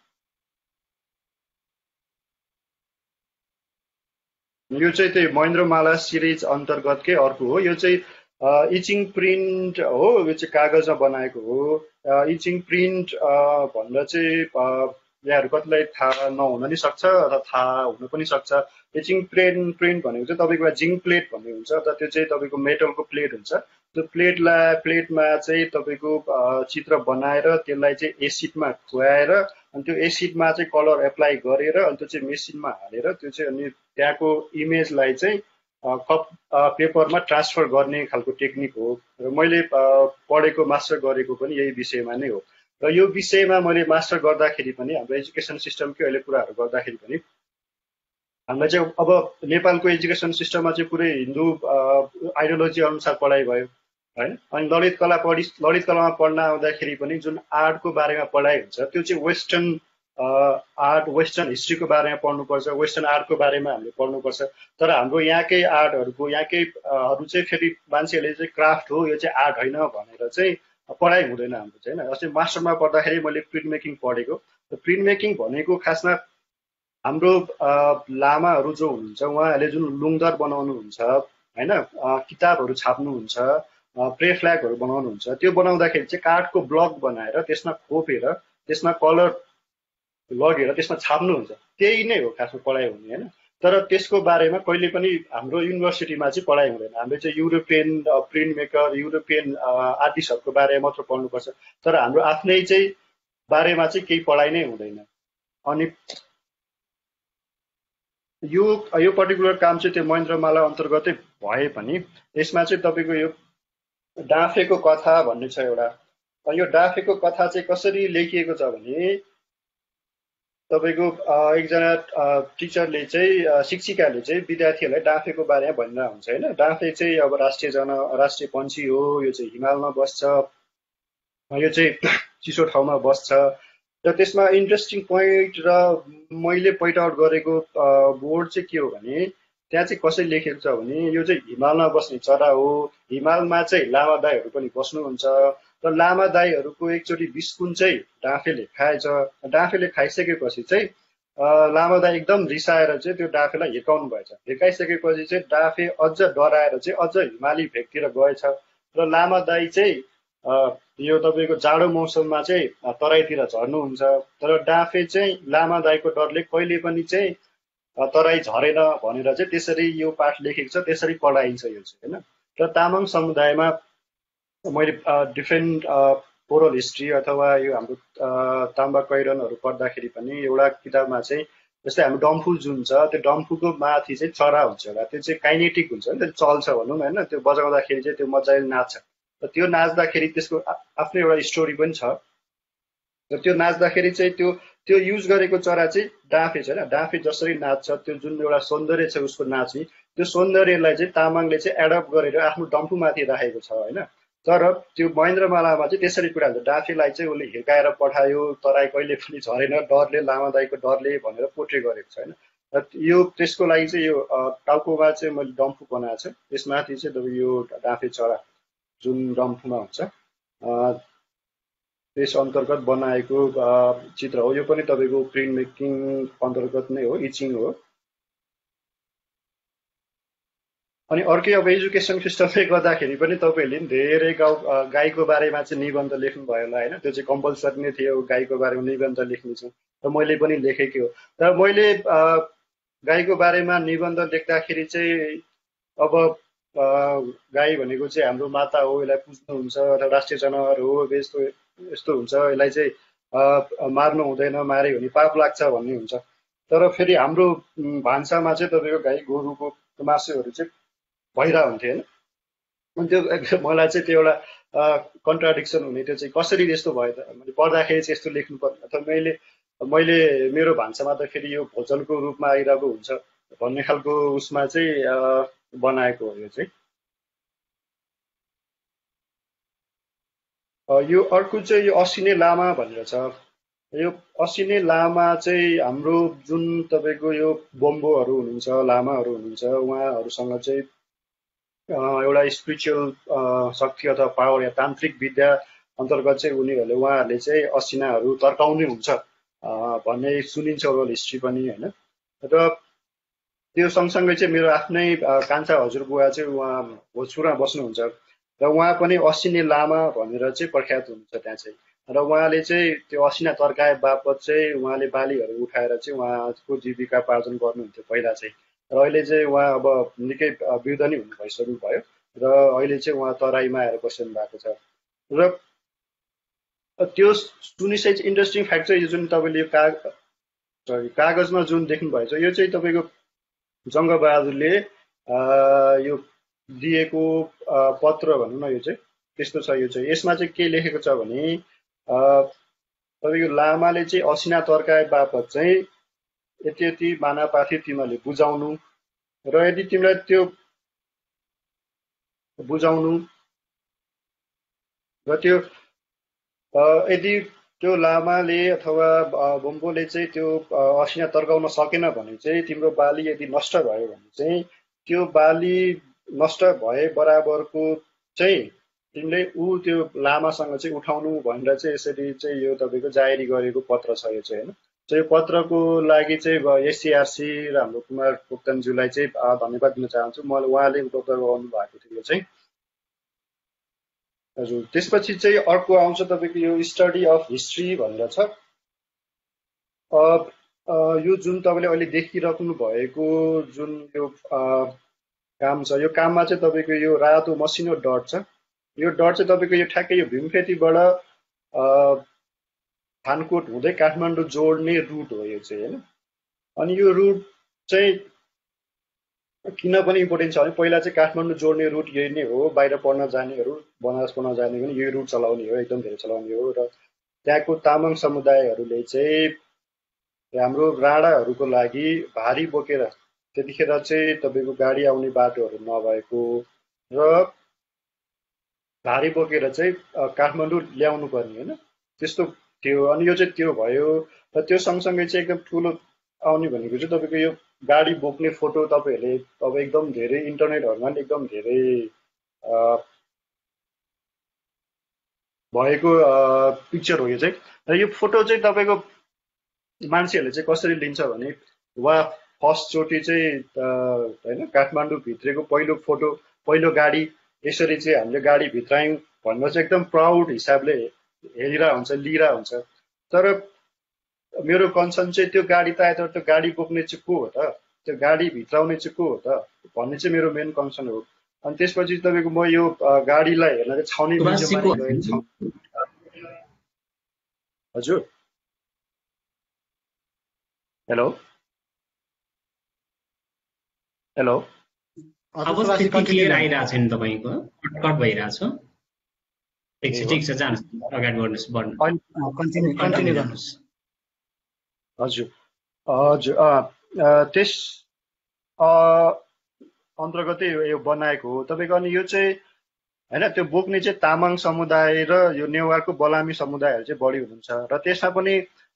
त्यही महेन्द्रमाला सिरिज अन्तर्गतकै अर्को हो। यो चाहिँ इचिङ प्रिन्ट हो, यो चाहिँ कागजमा बनाएको हो। इचिङ प्रिन्ट भन्दा चाहिँ यहाँहरू कतिलाई थाहा नहुन नि सक्छ अथवा थाहा हुन पनि सक्छ। इचिङ प्रिन्ट भनेको चाहिँ तपाईँको जिङ्क प्लेट भन्ने हुन्छ, त त्यो चाहिँ तपाईँको मेटलको प्लेट हुन्छ। त्यो प्लेटमा चाहिँ तपाईँको चित्र बनाएर त्यसलाई चाहिँ एसिडमा खुवाएर अनि त्यो एसिडमा चाहिँ कलर एप्लाई गरेर अनि त्यो चाहिँ मेसिनमा हालेर त्यो चाहिँ अनि त्यहाँको इमेजलाई चाहिँ पेपरमा ट्रान्सफर गर्ने खालको टेक्निक हो। र मैले पढेको मास्टर गरेको पनि यही विषयमा नै हो। र यो विषयमा मैले मास्टर गर्दाखेरि पनि हाम्रो एजुकेसन सिस्टमकै अहिले कुराहरू गर्दाखेरि पनि हामीलाई चाहिँ अब नेपालको एजुकेसन सिस्टममा चाहिँ पुरै हिन्दू आइडियोलोजी अनुसार पढाइ भयो होइन। अनि ललित कलामा पढ्न आउँदाखेरि पनि जुन आर्टको बारेमा पढाइ हुन्छ त्यो चाहिँ वेस्टर्न आर्ट वेस्टर्न हिस्ट्रीको बारेमा पढ्नुपर्छ, वेस्टर्न आर्टको बारेमा हामीले पढ्नुपर्छ। तर हाम्रो यहाँकै आर्टहरूको यहाँकैहरू चाहिँ फेरि मान्छेहरूले चाहिँ क्राफ्ट हो यो चाहिँ आर्ट होइन भनेर चाहिँ पढाइ हुँदैन हाम्रो चाहिँ होइन। जस्तै मास्टरमा पढ्दाखेरि मैले प्रिन्ट मेकिङ पढेको। प्रिन्ट मेकिङ भनेको खासमा हाम्रो लामाहरू जो हुनुहुन्छ उहाँहरूले जुन लुङदर बनाउनुहुन्छ होइन, किताबहरू छाप्नुहुन्छ, प्रे फ्ल्यागहरू बनाउनुहुन्छ, त्यो बनाउँदाखेरि चाहिँ काठको ब्लक बनाएर त्यसमा खोपेर त्यसमा कलर लगेर त्यसमा छाप्नुहुन्छ, त्यही नै हो खासमा पढाइ हुने होइन। तर त्यसको बारेमा कहिले पनि हाम्रो युनिभर्सिटीमा चाहिँ पढाइ हुँदैन। हामीले चाहिँ युरोपियन प्रिन्ट मेकर, युरोपियन आर्टिस्टहरूको बारेमा मात्र पढ्नुपर्छ, तर हाम्रो आफ्नै चाहिँ बारेमा चाहिँ केही पढाइ नै हुँदैन। अनि यो पर्टिकुलर काम चाहिँ त्यो महेन्द्रमाला अन्तर्गतै भए पनि यसमा चाहिँ तपाईँको यो डाँफेको कथा भन्ने छ एउटा। यो डाँफेको कथा चाहिँ कसरी लेखिएको छ भने तपाईँको एकजना टिचरले चाहिँ शिक्षिकाले चाहिँ विद्यार्थीहरूलाई डाँफेको बारेमा भनिरहेको हुन्छ होइन। डाँफे चाहिँ अब राष्ट्रिय पन्छी हो, यो चाहिँ हिमालमा बस्छ, यो चाहिँ चिसो ठाउँमा बस्छ। र त्यसमा इन्ट्रेस्टिङ पोइन्ट र मैले पोइन्ट आउट गरेको बोर्ड चाहिँ के हो भने त्यहाँ चाहिँ कसरी लेखेको छ भने यो चाहिँ हिमालमा बस्ने चरा हो, हिमालमा चाहिँ लामादाईहरू पनि बस्नुहुन्छ, र लामादाईहरूको एकचोटि बिस्कुन चाहिँ डाँफेले खाएछ। डाँफेले खाइसकेपछि चाहिँ लामादाई एकदम रिसाएर चाहिँ त्यो डाँफेलाई हिर्काउनु भएछ। हिर्काइसकेपछि चाहिँ डाँफे अझ डराएर चाहिँ अझ हिमाली भेगतिर गएछ, र लामादाई चाहिँ यो तपाईँको जाडो मौसममा चाहिँ तराईतिर झर्नुहुन्छ। तर डाँफे चाहिँ लामादाईको डरले कहिले पनि चाहिँ तराई झरेन भनेर चाहिँ त्यसरी यो पाठ लेखेको छ, त्यसरी पढाइन्छ यो चाहिँ होइन। र तामाङ समुदायमा मैले डिफ्रेन्ट ओरल हिस्ट्री अथवा यो हाम्रो ताम्बा कैरनहरू पढ्दाखेरि पनि एउटा किताबमा चाहिँ जस्तै हाम्रो डम्फु जुन छ, त्यो डम्फुको माथि चाहिँ चरा हुन्छ एउटा, त्यो चाहिँ काइनेटिक हुन्छ नि, त्यो चल्छ भनौँ होइन, त्यो बजाउँदाखेरि चाहिँ त्यो मजाले नाच्छ। र त्यो नाच्दाखेरि त्यसको आफ्नै एउटा स्टोरी पनि छ। र त्यो नाच्दाखेरि चाहिँ त्यो युज गरेको चरा चाहिँ डाँफे छ होइन। डाँफे जसरी नाच्छ, त्यो जुन एउटा सौन्दर्य छ उसको नाच्ने, त्यो सौन्दर्यलाई चाहिँ तामाङले चाहिँ एडप्ट गरेर आफ्नो डम्फुमाथि राखेको छ होइन। तर त्यो महेन्द्रमालामा चाहिँ त्यसरी कुरा हुन्छ, डाँफेलाई चाहिँ उसले हिर्काएर पठायो, तराई कहिले पनि झरेन डरले, लामादाईको डरले भनेर पोट्रे गरेको छ होइन। र यो त्यसको लागि चाहिँ यो टाउकोमा चाहिँ मैले डम्फु बनाएको छु, त्यसमाथि चाहिँ यो डाँफे चरा जुन डम्फुमा हुन्छ त्यस अन्तर्गत बनाएको चित्र हो। यो पनि तपाईँको प्रिन्ट मेकिङ अन्तर्गत नै हो, इचिङ हो। अनि अर्कै अब एजुकेसन सिस्टमले गर्दाखेरि पनि तपाईँहरूले धेरै गाईको बारेमा चाहिँ निबन्ध लेख्नुभयो होला होइन। त्यो चाहिँ कम्पलसरी नै थियो, गाईको बारेमा निबन्ध लेख्नु छ, र मैले पनि लेखेको हो। र मैले गाईको बारेमा निबन्ध लेख्दाखेरि चाहिँ अब गाई भनेको चाहिँ हाम्रो माता हो, यसलाई पुज्नुहुन्छ, र राष्ट्रिय जनावर हो, यस्तो हुन्छ, यसलाई चाहिँ मार्नु हुँदैन, मारे भने पाप लाग्छ भन्ने हुन्छ। तर फेरि हाम्रो भान्सामा चाहिँ तपाईँको गाई गोरुको मासुहरू चाहिँ भइरहेको हुन्थ्यो होइन। अनि त्यो मलाई चाहिँ त्यो एउटा कन्ट्राडिक्सन हुने, त्यो चाहिँ कसरी यस्तो भयो त, मैले पढ्दाखेरि चाहिँ यस्तो लेख्नु पर्ने, अथवा मैले मेरो भान्सामा त फेरि यो भोजनको रूपमा आइरहेको हुन्छ भन्ने खालको उसमा चाहिँ बनाएको हो यो चाहिँ। यो अर्को चाहिँ यो असिने लामा भनेर छ। यो असिने लामा चाहिँ हाम्रो जुन तपाईँको यो बोम्बोहरू हुनुहुन्छ, लामाहरू हुनुहुन्छ, उहाँहरूसँग चाहिँ एउटा स्पिरिचुअल शक्ति अथवा पावर या तान्त्रिक विद्या अन्तर्गत चाहिँ उहाँहरूले चाहिँ असिनाहरू तर्काउने हुन्छ भन्ने सुनिन्छ ओरल हिस्ट्री पनि होइन। र त्यो सँगसँगै चाहिँ मेरो आफ्नै कान्छा हजुरबुवा चाहिँ उहाँ भोजपुरमा बस्नुहुन्छ, र उहाँ पनि असिने लामा भनेर चाहिँ प्रख्यात हुनुहुन्छ त्यहाँ चाहिँ। र उहाँले चाहिँ त्यो असिना तर्काए बापत चाहिँ उहाँले बालीहरू उठाएर चाहिँ उहाँको जीविकापार्जन गर्नुहुन्थ्यो पहिला चाहिँ। र अहिले चाहिँ उहाँ अब निकै वृद्ध नै हुनु भइसक्नु भयो, र अहिले चाहिँ उहाँ तराईमा आएर बस्नु भएको छ। र त्यो सुनिसै इन्ट्रेस्टिङ फ्याक्ट चाहिँ यो जुन तपाईँले कागजमा जुन देख्नुभएछ, यो चाहिँ तपाईँको जङ्गबहादुरले यो दिएको पत्र भनौँ न, यो चाहिँ त्यस्तो छ। यो चाहिँ यसमा चाहिँ के लेखेको छ भने तपाईँको लामाले चाहिँ असिना तर्काए बापत चाहिँ यति यति मानापाथी तिमीहरूले बुझाउनु, र यदि तिमीलाई त्यो बुझाउनु र त्यो यदि त्यो लामाले अथवा बोम्बोले चाहिँ त्यो असिना तर्काउन सकेन भने चाहिँ तिम्रो बाली यदि नष्ट भयो भने चाहिँ त्यो बाली नष्ट भए बराबरको चाहिँ तिमीले त्यो लामासँग चाहिँ उठाउनु भनेर चाहिँ यसरी चाहिँ यो तपाईँको जाहेरी गरेको पत्र छ यो चाहिँ होइन। यो पत्रको लागि चाहिँ एससीआरसी र हाम्रो कुमार पोक्तनज्यूलाई चाहिँ धन्यवाद दिन चाहन्छु। मलाई उहाँले उपलब्ध गराउनु भएको थियो चाहिँ। हजुर, त्यसपछि चाहिँ अर्को आउँछ तपाईँको यो स्टडी अफ हिस्ट्री भनेर छ। यो जुन तपाईँले अहिले देखिराख्नु भएको जुन यो काम छ, यो काममा चाहिँ तपाईँको यो रातो मसिनो डट छ। यो डट चाहिँ तपाईँको यो ठ्याक्कै यो भीमखेतीबाट थानकोट हुँदै काठमाडौँ जोड्ने रुट हो यो चाहिँ, होइन। अनि यो रुट चाहिँ किन पनि इम्पोर्टेन्ट छ भने पहिला चाहिँ काठमाडौँ जोड्ने रुट यही नै हो। बाहिर पढ्न जानेहरू, बनारस पढ्न जाने पनि यही रुट चलाउने हो, एकदम धेरै चलाउने हो। र त्यहाँको तामाङ समुदायहरूले चाहिँ हाम्रो राणाहरूको लागि भारी बोकेर, त्यतिखेर चाहिँ तपाईँको गाडी आउने बाटोहरू नभएको र भारी बोकेर चाहिँ काठमाडौँ ल्याउनु पर्ने, होइन, त्यस्तो थियो। अनि यो चाहिँ त्यो भयो। र त्यो सँगसँगै चाहिँ एकदम ठुलो आउने भनेको चाहिँ तपाईँको यो गाडी बोक्ने फोटो तपाईँहरूले अब एकदम धेरै इन्टरनेटहरूमा एकदम धेरै भएको पिक्चर हो यो चाहिँ। र यो फोटो चाहिँ तपाईँको मान्छेहरूले चाहिँ कसरी लिन्छ भने वा फर्स्टचोटि चाहिँ होइन काठमाडौँ भित्रको पहिलो फोटो, पहिलो गाडी यसरी चाहिँ हामीले गाडी भित्रायौँ भनेर चाहिँ एकदम प्राउड हिसाबले हेरिरहेको हुन्छ, लिइरहेको हुन्छ। तर मेरो कन्सर्न चाहिँ त्यो गाडी त आयो, त्यो गाडी बोक्ने चाहिँ को हो त, त्यो गाडी भित्राउने चाहिँ को हो त भन्ने चाहिँ मेरो मेन कन्सर्न हो। अनि त्यसपछि तपाईँको म यो गाडीलाई हेर्न चाहिँ छाउने म्युजियममा गएँ। हजुर, हेलो हेलो, आवाज त्यति क्लियर आइरहेको छैन तपाईँको, कट भइरहेछ। ठिक छ, जानुहोस्, अगाडि बढ्नुहोस्, कन्टिन्यू गर्नुहोस्। हजुर हजुर, त्यस अन्तर्गतै यो बनाएको हो तपाईँको। अनि यो चाहिँ होइन त्यो बोक्ने चाहिँ तामाङ समुदाय र यो नेवारको बलामी समुदायहरू चाहिँ बढी हुनुहुन्छ। र त्यसमा पनि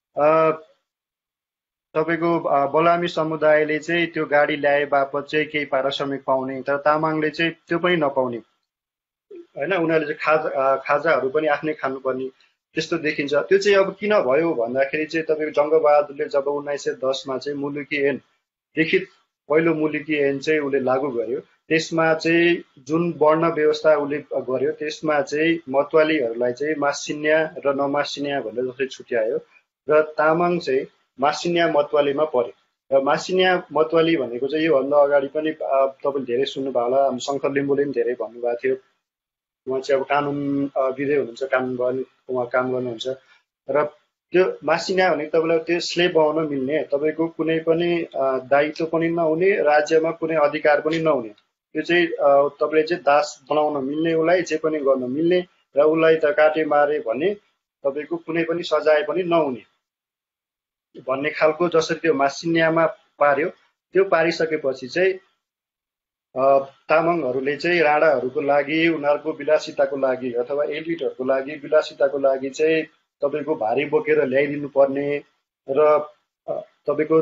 तपाईँको बलामी समुदायले चाहिँ त्यो गाडी ल्याए बापत चाहिँ केही पारिश्रमिक पाउने, तर तामाङले चाहिँ त्यो पनि नपाउने, होइन। उनीहरूले चाहिँ खाजाहरू पनि आफ्नै खानुपर्ने, त्यस्तो देखिन्छ। त्यो चाहिँ अब किन भयो भन्दाखेरि चाहिँ तपाईँको जङ्गबहादुरले जब 1910 मा चाहिँ मुलुकी ऐन, लिखित पहिलो मुलुकी ऐन चाहिँ उसले लागू गर्यो, त्यसमा चाहिँ जुन वर्ण व्यवस्था उसले गर्यो त्यसमा चाहिँ मतवालीहरूलाई चाहिँ मासिन्या र नमासिन्या भनेर जसरी छुट्यायो, र तामाङ चाहिँ मासिन्या मतवालीमा पर्यो। र मासिन्या मतवाली भनेको चाहिँ योभन्दा अगाडि पनि तपाईँले धेरै सुन्नुभयो होला, शङ्कर लिम्बूले पनि धेरै भन्नुभएको थियो। उहाँ चाहिँ अब कानुनविदै हुनुहुन्छ, कानुन उहाँ काम गर्नुहुन्छ। र त्यो मासिन्या भनेको तपाईँलाई त्यो स्लेब बनाउन मिल्ने, तपाईँको कुनै पनि दायित्व पनि नहुने, राज्यमा कुनै अधिकार पनि नहुने, त्यो चाहिँ तपाईँले चाहिँ दास बनाउन मिल्ने, उसलाई जे पनि गर्न मिल्ने, र उसलाई त काटे मारे भने तपाईँको कुनै पनि सजाय पनि नहुने भन्ने खालको जसरी त्यो मासिन्यामा पार्यो। त्यो पारिसकेपछि चाहिँ तामाङहरूले चाहिँ राणाहरूको लागि, उनीहरूको विलासिताको लागि अथवा एलिटहरूको लागि विलासिताको लागि चाहिँ तपाईँको भारी बोकेर ल्याइदिनु पर्ने र तपाईँको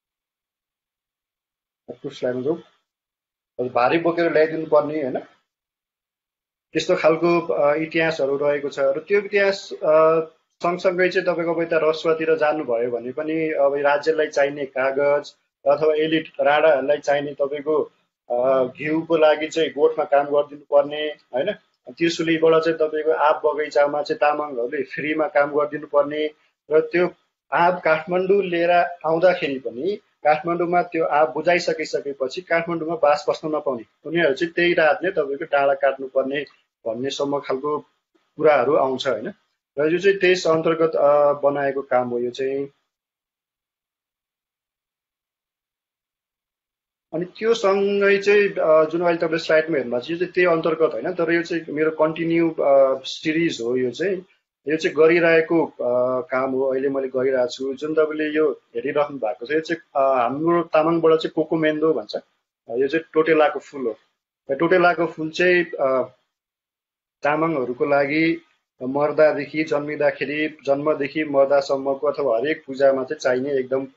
भारी बोकेर ल्याइदिनु पर्ने, होइन, त्यस्तो खालको इतिहासहरू रहेको छ। र त्यो इतिहास सँगसँगै चाहिँ तपाईँको अब यता रसुवातिर जानुभयो भने पनि अब राज्यलाई चाहिने कागज अथवा एलिट राणाहरूलाई चाहिने तपाईँको घिउको लागि चाहिँ गोठमा काम गरिदिनु पर्ने, होइन। त्रिशुलीबाट चाहिँ तपाईँको आँप बगैँचामा चाहिँ तामाङहरूले फ्रीमा काम गरिदिनु पर्ने, र त्यो आँप काठमाडौँ लिएर आउँदाखेरि पनि काठमाडौँमा त्यो आँप बुझाइसकिसकेपछि काठमाडौँमा बास बस्न नपाउने, उनीहरू चाहिँ त्यही रात नै तपाईँको डाँडा काट्नुपर्ने भन्नेसम्म खालको कुराहरू आउँछ, होइन। र यो चाहिँ त्यस अन्तर्गत बनाएको काम हो यो चाहिँ। अनि त्यो सँगै चाहिँ जुन अहिले तपाईँले स्लाइडमा हेर्नुभएको छ यो चाहिँ त्यही अन्तर्गत होइन, तर यो चाहिँ मेरो कन्टिन्यू सिरिज हो। यो चाहिँ गरिरहेको काम हो, अहिले मैले गरिरहेको छु। जुन तपाईँले यो हेरिराख्नु भएको छ यो चाहिँ हाम्रो तामाङबाट चाहिँ कोकोमेन्दो भन्छ। यो चाहिँ टोटेलाको फुल हो। टोटेलाको फुल चाहिँ तामाङहरूको लागि मर्दादेखि जन्मिँदाखेरि, जन्मदेखि मर्दासम्मको अथवा हरेक पूजामा चाहिँ चाहिने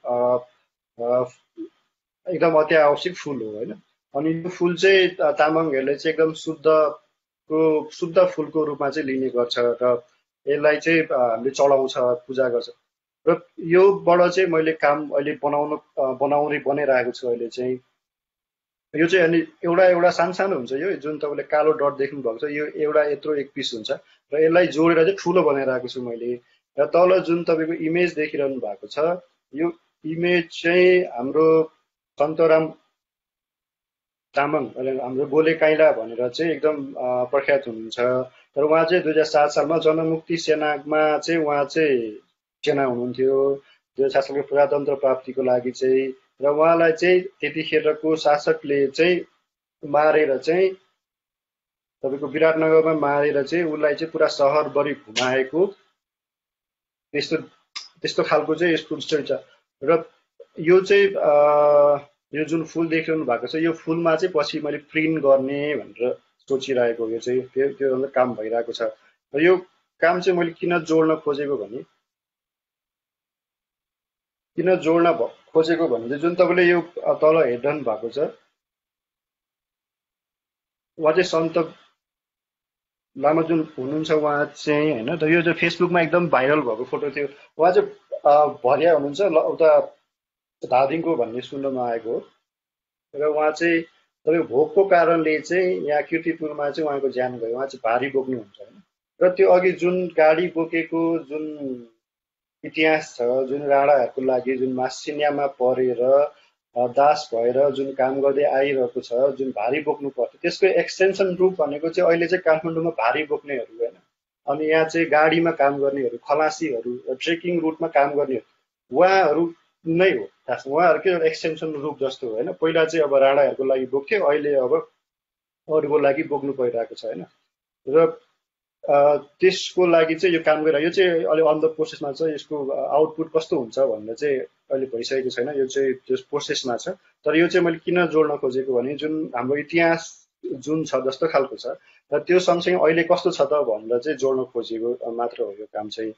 एकदम अत्यावश्यक फुल हो, होइन। अनि यो फुल चाहिँ तामाङहरूले चाहिँ एकदम शुद्ध फुलको रूपमा चाहिँ लिने गर्छ र यसलाई चाहिँ हामीले चढाउँछ, पूजा गर्छ। र योबाट चाहिँ मैले काम अहिले बनाइरहेको छु अहिले चाहिँ। यो चाहिँ अनि एउटा सानो हुन्छ, यो जुन तपाईँले कालो डट देख्नु भएको छ यो एउटा यत्रो एक पिस हुन्छ, र यसलाई जोडेर चाहिँ ठुलो बनाइरहेको छु मैले। र तल जुन तपाईँको इमेज देखिरहनु भएको छ यो इमेज चाहिँ हाम्रो सन्तराम तामाङ हाम्रो गोले काइला भनेर चाहिँ एकदम प्रख्यात हुनुहुन्छ। तर उहाँ चाहिँ 2007 सालमा जनमुक्ति सेनामा चाहिँ उहाँ चाहिँ सेना हुनुहुन्थ्यो 2007 सालको प्रजातन्त्र प्राप्तिको लागि चाहिँ। र उहाँलाई चाहिँ त्यतिखेरको शासकले चाहिँ मारेर चाहिँ तपाईँको विराटनगरमा मारेर चाहिँ उसलाई चाहिँ पुरा सहरभरि घुमाएको त्यस्तो त्यस्तो खालको चाहिँ यसको स्टोरी छ। र यो चाहिँ यो जुन फुल देखिरहनु भएको छ यो फुलमा चाहिँ पछि मैले प्रिन्ट गर्ने भनेर सोचिरहेको यो चाहिँ त्यो काम भइरहेको छ। र यो काम चाहिँ मैले किन जोड्न खोजेको भने चाहिँ जुन तपाईँले यो तल हेरिरहनु भएको छ उहाँ चाहिँ सन्त लामा जुन हुनुहुन्छ उहाँ चाहिँ होइन त यो चाहिँ फेसबुकमा एकदम भाइरल भएको फोटो थियो। उहाँ चाहिँ भरिया हुनुहुन्छ उता धादिङको भन्ने सुन्नमा आएको हो। र उहाँ चाहिँ तपाईँको भोकको कारणले चाहिँ यहाँ कीर्तिपुरमा चाहिँ उहाँको ज्यान गयो। उहाँ चाहिँ भारी बोक्नुहुन्छ होइन। र त्यो अघि जुन गाडी बोकेको जुन इतिहास छ जुन राणाहरूको लागि जुन मासिन्यामा परेर दास भएर जुन काम गर्दै आइरहेको छ जुन भारी बोक्नु पर्थ्यो त्यसको एक्सटेन्सन रूप भनेको चाहिँ अहिले चाहिँ काठमाडौँमा भारी बोक्नेहरू होइन। अनि यहाँ चाहिँ गाडीमा काम गर्नेहरू खलासीहरू ट्रेकिङ रुटमा काम गर्नेहरू उहाँहरू नै हो खास। उहाँहरूकै एक्सटेन्सन रूप जस्तो हो होइन। पहिला चाहिँ अब राणाहरूको लागि बोक्थ्यो अहिले अब अरूको लागि बोक्नु परिरहेको छ होइन। र त्यसको लागि चाहिँ यो काम गरिरहेको यो चाहिँ अलि अन द प्रोसेसमा छ। यसको आउटपुट कस्तो हुन्छ भनेर चाहिँ अहिले भइसकेको छैन। यो चाहिँ त्यो प्रोसेसमा छ। तर यो चाहिँ मैले किन जोड्न खोजेको भने जुन हाम्रो इतिहास जुन छ जस्तो खालको छ र त्यो सँगसँगै अहिले कस्तो छ त भनेर चाहिँ जोड्न खोजेको मात्र हो यो काम चाहिँ।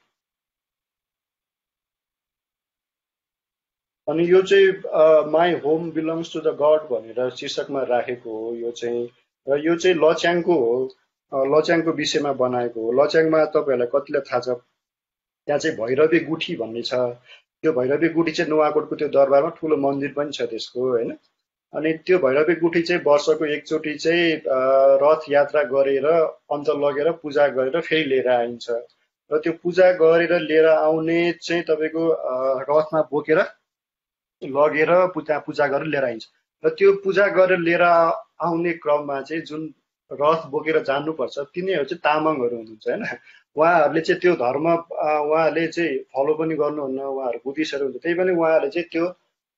अनि यो चाहिँ my home belongs to the God भनेर शीर्षकमा राखेको हो यो चाहिँ। र यो चाहिँ लच्याङको हो लच्याङको विषयमा बनाएको हो। लच्याङमा तपाईँहरूलाई कतिलाई थाहा छ त्यहाँ चाहिँ भैरवी गुठी भन्ने छ। त्यो भैरवी गुठी चाहिँ नुवाकोटको त्यो दरबारमा ठुलो मन्दिर पनि छ त्यसको होइन। अनि त्यो भैरवी गुठी चाहिँ वर्षको एकचोटि चाहिँ रथ यात्रा गरेर अन्त लगेर पूजा गरेर फेरि लिएर आइन्छ। र त्यो पूजा गरेर लिएर आउने चाहिँ तपाईँको रथमा बोकेर लगेर पूजा गरेर लिएर आइन्छ। र त्यो पूजा गरेर लिएर आउने क्रममा चाहिँ जुन रथ बोकेर जानुपर्छ तिनीहरू चाहिँ तामाङहरू हुनुहुन्छ होइन। उहाँहरूले चाहिँ त्यो धर्म उहाँहरूले चाहिँ फलो पनि गर्नुहुन्न। उहाँहरू बुद्धिस्टहरू हुन्छ त्यही पनि उहाँहरूले चाहिँ त्यो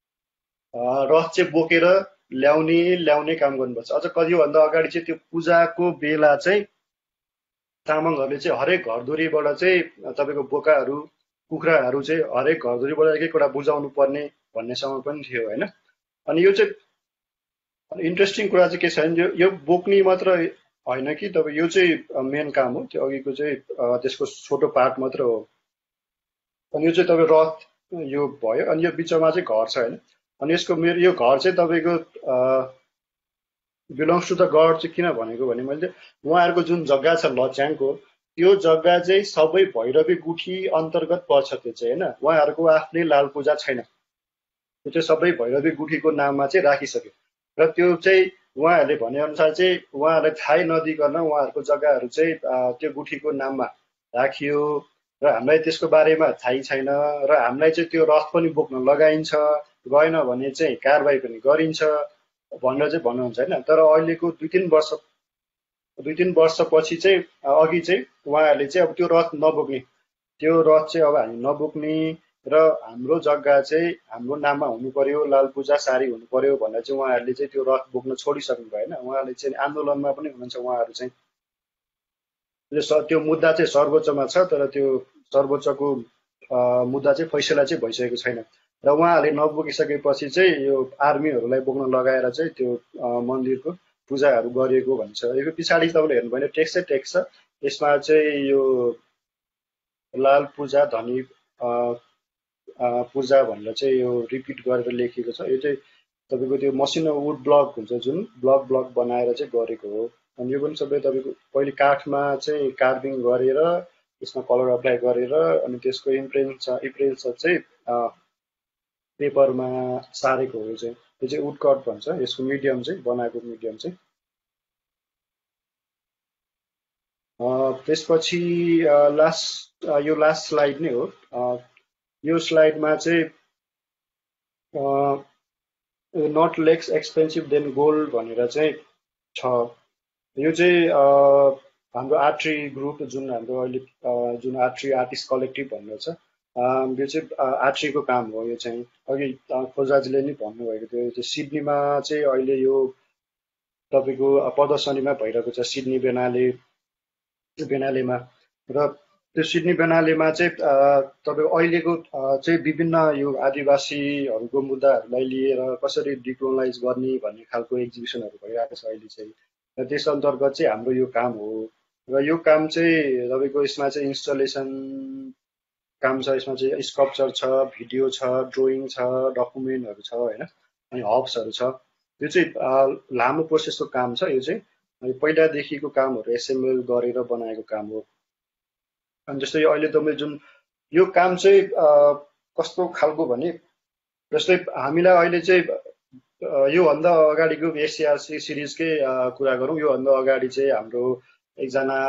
रथ चाहिँ बोकेर ल्याउने काम गर्नुपर्छ। अझ कतिभन्दा अगाडि चाहिँ त्यो पूजाको बेला चाहिँ तामाङहरूले चाहिँ हरेक घरधुरीबाट चाहिँ तपाईँको बोकाहरू कुखुराहरू चाहिँ हरेक घरधुरीबाट एक एकवटा बुझाउनु पर्ने भन्नेसम्म पनि थियो होइन। अनि यो चाहिँ इन्ट्रेस्टिङ कुरा चाहिँ के छ भने यो बोक्ने मात्र होइन कि तपाईँ यो चाहिँ मेन काम हो। त्यो अघिको चाहिँ त्यसको छोटो पार्ट मात्र हो। अनि यो चाहिँ तपाईँ रथ यो भयो। अनि यो बिचमा चाहिँ घर छ होइन। अनि यसको मेरो यो घर चाहिँ तपाईँको बिलोङ्स टु द गड चाहिँ किन भनेको भने मैले उहाँहरूको जुन जग्गा छ लच्याङको त्यो जग्गा चाहिँ सबै भैरवी गुठी अन्तर्गत पर्छ। त्यो चाहिँ होइन उहाँहरूको आफ्नै लाल पूजा छैन। त्यो चाहिँ सबै भैरवी गुठीको नाममा चाहिँ राखिसक्यो। र त्यो चाहिँ उहाँहरूले भनेअनुसार चाहिँ उहाँहरूलाई थाहै नदिकन उहाँहरूको जग्गाहरू चाहिँ त्यो गुठीको नाममा राखियो र हामीलाई त्यसको बारेमा थाहै छैन। र हामीलाई चाहिँ त्यो रथ पनि बोक्न लगाइन्छ गएन भने चाहिँ कारबाही पनि गरिन्छ भनेर चाहिँ भन्नुहुन्छ होइन। तर अहिलेको दुई तिन वर्षपछि चाहिँ अघि चाहिँ उहाँहरूले चाहिँ अब त्यो रथ नबोक्ने त्यो रथ चाहिँ अब हामी नबोक्ने र हाम्रो जग्गा चाहिँ हाम्रो नाममा हुनु पर्यो लाल पूजा सारी हुनु पर्यो भनेर चाहिँ उहाँहरूले चाहिँ त्यो रथ बोक्न छोडिसक्नु भएन। उहाँहरूले चाहिँ आन्दोलनमा पनि हुनुहुन्छ उहाँहरू चाहिँ। त्यो मुद्दा चाहिँ सर्वोच्चमा छ तर त्यो सर्वोच्चको मुद्दा चाहिँ फैसला चाहिँ भइसकेको छैन। र उहाँहरूले नबोकिसकेपछि चाहिँ यो आर्मीहरूलाई बोक्न लगाएर चाहिँ त्यो मन्दिरको पूजाहरू गरिएको भन्छ। यो पछाडि तपाईँले हेर्नु भने टेक्स्टै टेक्स्ट छ। यसमा चाहिँ यो लाल पूजा धनी पूजा भनेर चाहिँ यो रिपिट गरेर लेखिएको छ। यो चाहिँ तपाईँको त्यो मसिनो वुड ब्लक हुन्छ जुन ब्लक बनाएर चाहिँ गरेको हो। अनि यो पनि सबै तपाईँको पहिले काठमा चाहिँ कार्भिङ गरेर यसमा कलर अप्लाई गरेर अनि त्यसको इम्प्रेन्स चाहिँ पेपरमा सारेको हो। यो चाहिँ वुड कट भन्छ यसको मिडियम चाहिँ बनाएको मिडियम चाहिँ। त्यसपछि यो लास्ट स्लाइड नै हो। यो स्लाइडमा चाहिँ not less expensive than gold भनेर चाहिँ छ। यो चाहिँ हाम्रो आर्ट्री ग्रुप जुन हाम्रो अहिले जुन आर्ट्री आर्टिस्ट कलेक्टिभ भनेर छ, यो चाहिँ आर्ट्रीको काम हो। यो चाहिँ अघि खोजाजीले नि भन्नुभएको थियो, त्यो सिडनीमा चाहिँ अहिले यो तपाईँको प्रदर्शनीमा भइरहेको छ सिडनी बेनालेमा। र त्यो सिडनी बेनालेमा चाहिँ तपाईँको अहिलेको चाहिँ विभिन्न यो आदिवासीहरूको मुद्दाहरूलाई लिएर कसरी डिक्लोनाइज गर्ने भन्ने खालको एक्जिबिसनहरू भइरहेको छ अहिले चाहिँ। र त्यस अन्तर्गत चाहिँ हाम्रो यो काम हो। र यो काम चाहिँ तपाईँको यसमा चाहिँ इन्स्टलेसन काम छ, यसमा चाहिँ स्कल्पचर छ, भिडियो छ, ड्रोइङ छ, डकुमेन्टहरू छ होइन, अनि हब्सहरू छ। यो चाहिँ लामो प्रोसेसको काम छ। यो चाहिँ पहिलादेखिको कामहरू एसेम्बल गरेर बनाएको काम हो। अनि जस्तै अहिले तपाईँ जुन यो काम चाहिँ कस्तो खालको भने, जस्तै हामीलाई अहिले चाहिँ योभन्दा अगाडिको एससिआरसी सिरिजकै कुरा गरौँ। योभन्दा अगाडि चाहिँ हाम्रो एकजना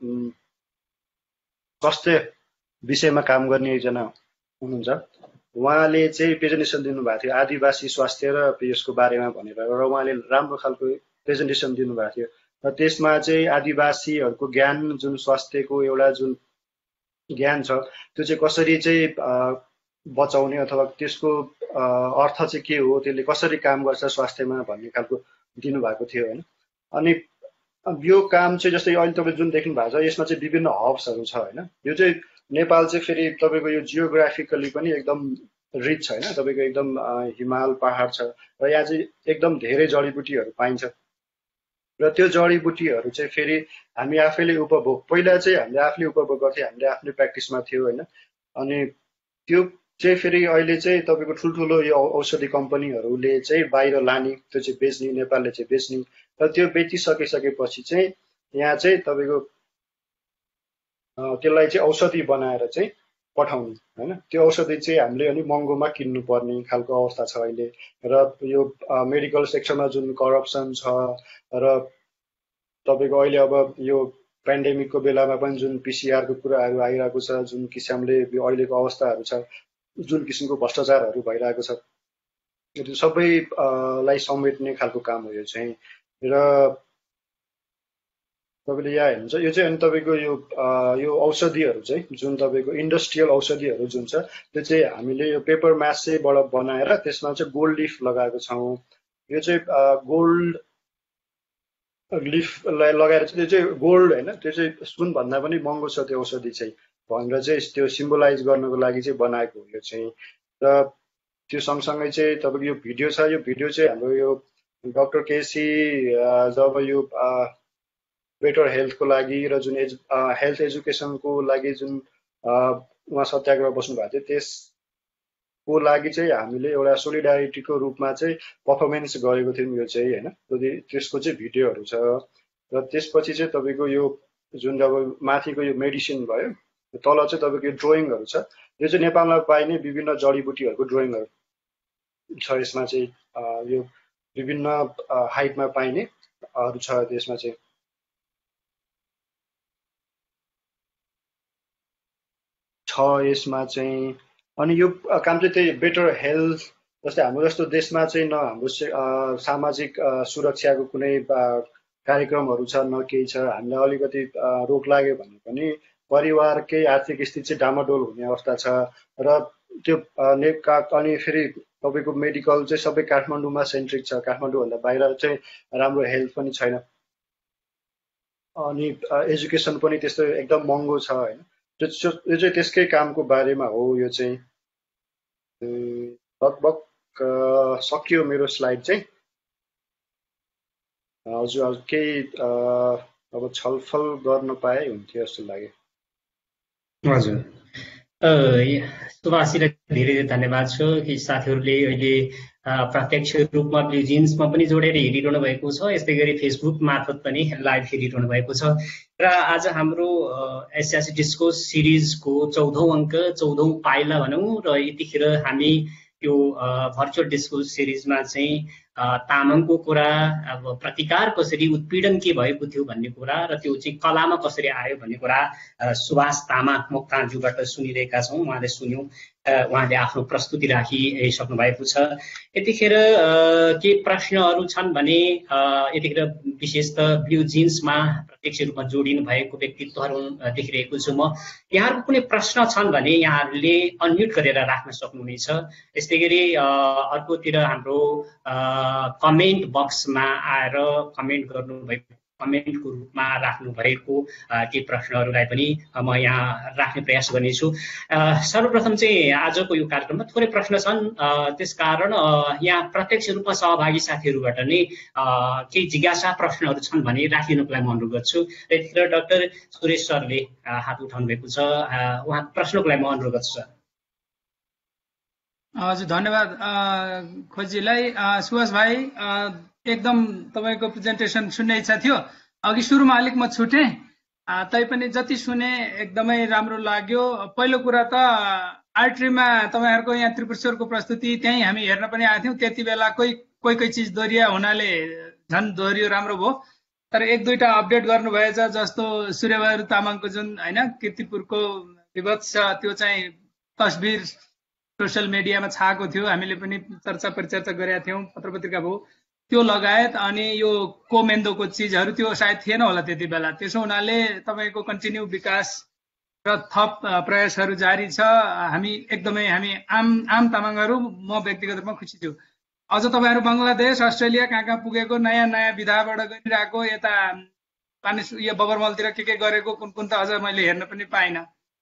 स्वास्थ्य विषयमा काम गर्ने एकजना हुनुहुन्छ, उहाँले चाहिँ प्रेजेन्टेसन दिनुभएको थियो आदिवासी स्वास्थ्य र यसको बारेमा भनेर। र उहाँले राम्रो खालको प्रेजेन्टेसन दिनुभएको थियो। र त्यसमा चाहिँ आदिवासीहरूको ज्ञान, जुन स्वास्थ्यको एउटा जुन ज्ञान छ, त्यो चाहिँ कसरी चाहिँ बचाउने अथवा त्यसको अर्थ चाहिँ के हो, त्यसले कसरी काम गर्छ स्वास्थ्यमा भन्ने खालको दिनुभएको थियो होइन। अनि यो काम चाहिँ जस्तै अहिले तपाईँ जुन देख्नु भएको छ, यसमा चाहिँ विभिन्न हब्सहरू छ होइन। यो चाहिँ नेपाल चाहिँ फेरि तपाईँको यो जियोग्राफिकली पनि एकदम रिच छ होइन। तपाईँको एकदम हिमाल पहाड छ, र यहाँ चाहिँ एकदम धेरै जडीबुटीहरू पाइन्छ। र त्यो जडीबुटीहरू चाहिँ फेरि हामी आफैले उपभोग, पहिला चाहिँ हामीले आफूले उपभोग गर्थ्यौँ, हामीले आफ्नै प्र्याक्टिसमा थियो होइन। अनि त्यो चाहिँ फेरि अहिले चाहिँ तपाईँको ठुल्ठुलो यो औषधि कम्पनीहरूले चाहिँ बाहिर लाने, त्यो चाहिँ बेच्ने, नेपालले चाहिँ बेच्ने। र त्यो बेचिसकेपछि चाहिँ यहाँ चाहिँ तपाईँको त्यसलाई चाहिँ औषधि बनाएर चाहिँ पठाउने होइन। त्यो औषधि चाहिँ हामीले अलिक महँगोमा किन्नु पर्ने खालको अवस्था छ अहिले। र यो मेडिकल सेक्टरमा जुन करप्सन छ, र तपाईँको अहिले अब यो पेन्डेमिकको बेलामा पनि जुन पिसिआरको कुराहरू आइरहेको छ, जुन किसिमले अहिलेको अवस्थाहरू छ, जुन किसिमको भ्रष्टाचारहरू भइरहेको छ, त्यो सबैलाई समेट्ने खालको काम हो यो चाहिँ। र तपाईँले यहाँ हेर्नुहुन्छ, यो चाहिँ अनि तपाईँको यो औषधिहरू चाहिँ जुन तपाईँको इन्डस्ट्रियल औषधिहरू जुन छ, त्यो चाहिँ हामीले यो पेपर म्यासेबाट बनाएर त्यसमा चाहिँ गोल्ड लिफ लगाएको छौँ। यो चाहिँ गोल्ड लिफलाई लगाएर चाहिँ त्यो चाहिँ गोल्ड होइन, त्यो चाहिँ सुनभन्दा पनि महँगो छ त्यो औषधि चाहिँ भनेर चाहिँ त्यो सिम्बोलाइज गर्नको लागि चाहिँ बनाएको हो यो चाहिँ। र त्यो सँगसँगै चाहिँ तपाईँको यो भिडियो छ, यो भिडियो चाहिँ हाम्रो यो डाक्टर केसी जब यो बेटर हेल्थको लागि र जुन हेल्थ एजुकेसनको लागि जुन उहाँ सत्याग्रह बस्नुभएको थियो, त्यसको लागि चाहिँ हामीले एउटा सोलिडारिटीको रूपमा चाहिँ पर्फर्मेन्स गरेको थियौँ यो चाहिँ होइन। त्यसको चाहिँ भिडियोहरू छ। र त्यसपछि चाहिँ तपाईँको यो जुन अब माथिको यो मेडिसिन भयो, तल चाहिँ तपाईँको यो ड्रोइङहरू छ। यो चाहिँ नेपालमा पाइने विभिन्न जडीबुटीहरूको ड्रोइङहरू छ। यसमा चाहिँ यो विभिन्न हाइटमा पाइनेहरू छ त्यसमा चाहिँ। यसमा चाहिँ अनि यो काम चाहिँ त्यही बेटर हेल्थ, जस्तै हाम्रो जस्तो देशमा चाहिँ न हाम्रो सामाजिक सुरक्षाको कुनै कार्यक्रमहरू छ न केही छ। हामीलाई अलिकति रोग लाग्यो भने पनि परिवारकै आर्थिक स्थिति चाहिँ डामाडोल हुने अवस्था छ। र त्यो अनि फेरि तपाईँको मेडिकल चाहिँ सबै काठमाडौँमा सेन्ट्रिक छ, काठमाडौँभन्दा बाहिर चाहिँ राम्रो हेल्थ पनि छैन। अनि एजुकेसन पनि त्यस्तो एकदम महँगो छ होइन। यो चाहिँ त्यसकै कामको बारेमा हो। यो चाहिँ लगभग सकियो मेरो स्लाइड चाहिँ। हजुर केही अब छलफल गर्न पाए हुन्थ्यो जस्तो लाग्यो। हजुर, सुभाषजीलाई धेरै धेरै धन्यवाद छ कि साथीहरूले अहिले प्रत्यक्ष रूपमा ब्लु जिन्समा पनि जोडेर हेरिरहनु भएको छ, यस्तै गरी फेसबुक मार्फत पनि लाइभ हेरिरहनु भएको छ। र आज हाम्रो एससिआरसी डिस्कोर्स सिरिजको 14औं अङ्क 14औं पाइला भनौँ। र यतिखेर हामी यो भर्चुअल डिस्कोर्स सिरिजमा चाहिँ तामाङको कुरा, अब प्रतिकार कसरी, उत्पीडन के भएको थियो भन्ने कुरा र त्यो चाहिँ कलामा कसरी आयो भन्ने कुरा सुभाष तामाङ मोक्तानज्यूबाट सुनिरहेका छौँ। उहाँले सुन्यौँ, उहाँले आफ्नो प्रस्तुति राखिसक्नु भएको छ। यतिखेर के प्रश्नहरू छन् भने यतिखेर विशेष त ब्लू जिन्समा प्रत्यक्ष रूपमा जोडिनु भएको व्यक्तित्वहरू देखिरहेको छु म। यहाँहरूको कुनै प्रश्न छन् भने यहाँहरूले अनम्युट गरेर राख्न सक्नुहुनेछ। यस्तै गरी अर्कोतिर हाम्रो कमेन्ट बक्समा आएर कमेन्ट गर्नुभएको, कमेन्टको रूपमा राख्नु भएको ती प्रश्नहरूलाई पनि म यहाँ राख्ने प्रयास गर्नेछु। सर्वप्रथम चाहिँ आजको यो कार्यक्रममा थोरै प्रश्न छन्, त्यसकारण यहाँ प्रत्यक्ष रूपमा सहभागी साथीहरूबाट नै केही जिज्ञासा प्रश्नहरू छन् भने राखिदिनुको लागि म अनुरोध गर्छु। यतिखेर डाक्टर सुरेश सरले हात उठाउनु भएको छ, उहाँ प्रश्नको लागि म अनुरोध गर्छु सर। हजुर, धन्यवाद खोजीलाई। सुभाष भाइ, एकदम तपाईँको प्रेजेन्टेसन सुन्ने इच्छा थियो। अघि सुरुमा अलिक म छुटेँ, तैपनि जति सुने एकदमै राम्रो लाग्यो। पहिलो कुरा त आर्ट्रीमा तपाईँहरूको यहाँ त्रिपुरेश्वरको प्रस्तुति त्यहीँ हामी हेर्न पनि आएको थियौँ। त्यति बेला कोही चिज दोहोरिया हुनाले झन् दोहोरियो, राम्रो भयो। तर एक दुईटा अपडेट गर्नुभएछ, जस्तो सूर्यबहादुर तामाङको जुन होइन कीर्तिपुरको विभत्स त्यो चाहिँ तस्बिर सोसियल मिडियामा छाएको थियो, हामीले पनि चर्चा परिचर्चा गरेका थियौँ, पत्र पत्रिका भयो, त्यो लगायत अनि यो कोमेन्दोको चिजहरू त्यो सायद थिएन होला त्यति बेला। त्यसो हुनाले तपाईँको कन्टिन्यू विकास र थप प्रयासहरू जारी छ। हामी एकदमै आम तामाङहरू, म व्यक्तिगत रूपमा खुसी छु। अझ तपाईँहरू बङ्गलादेश, अस्ट्रेलिया कहाँ पुगेको, नयाँ विधाबाट गरिरहेको, यता यो बबरमलतिर के गरेको कुन त अझ मैले हेर्न पनि पाइनँ।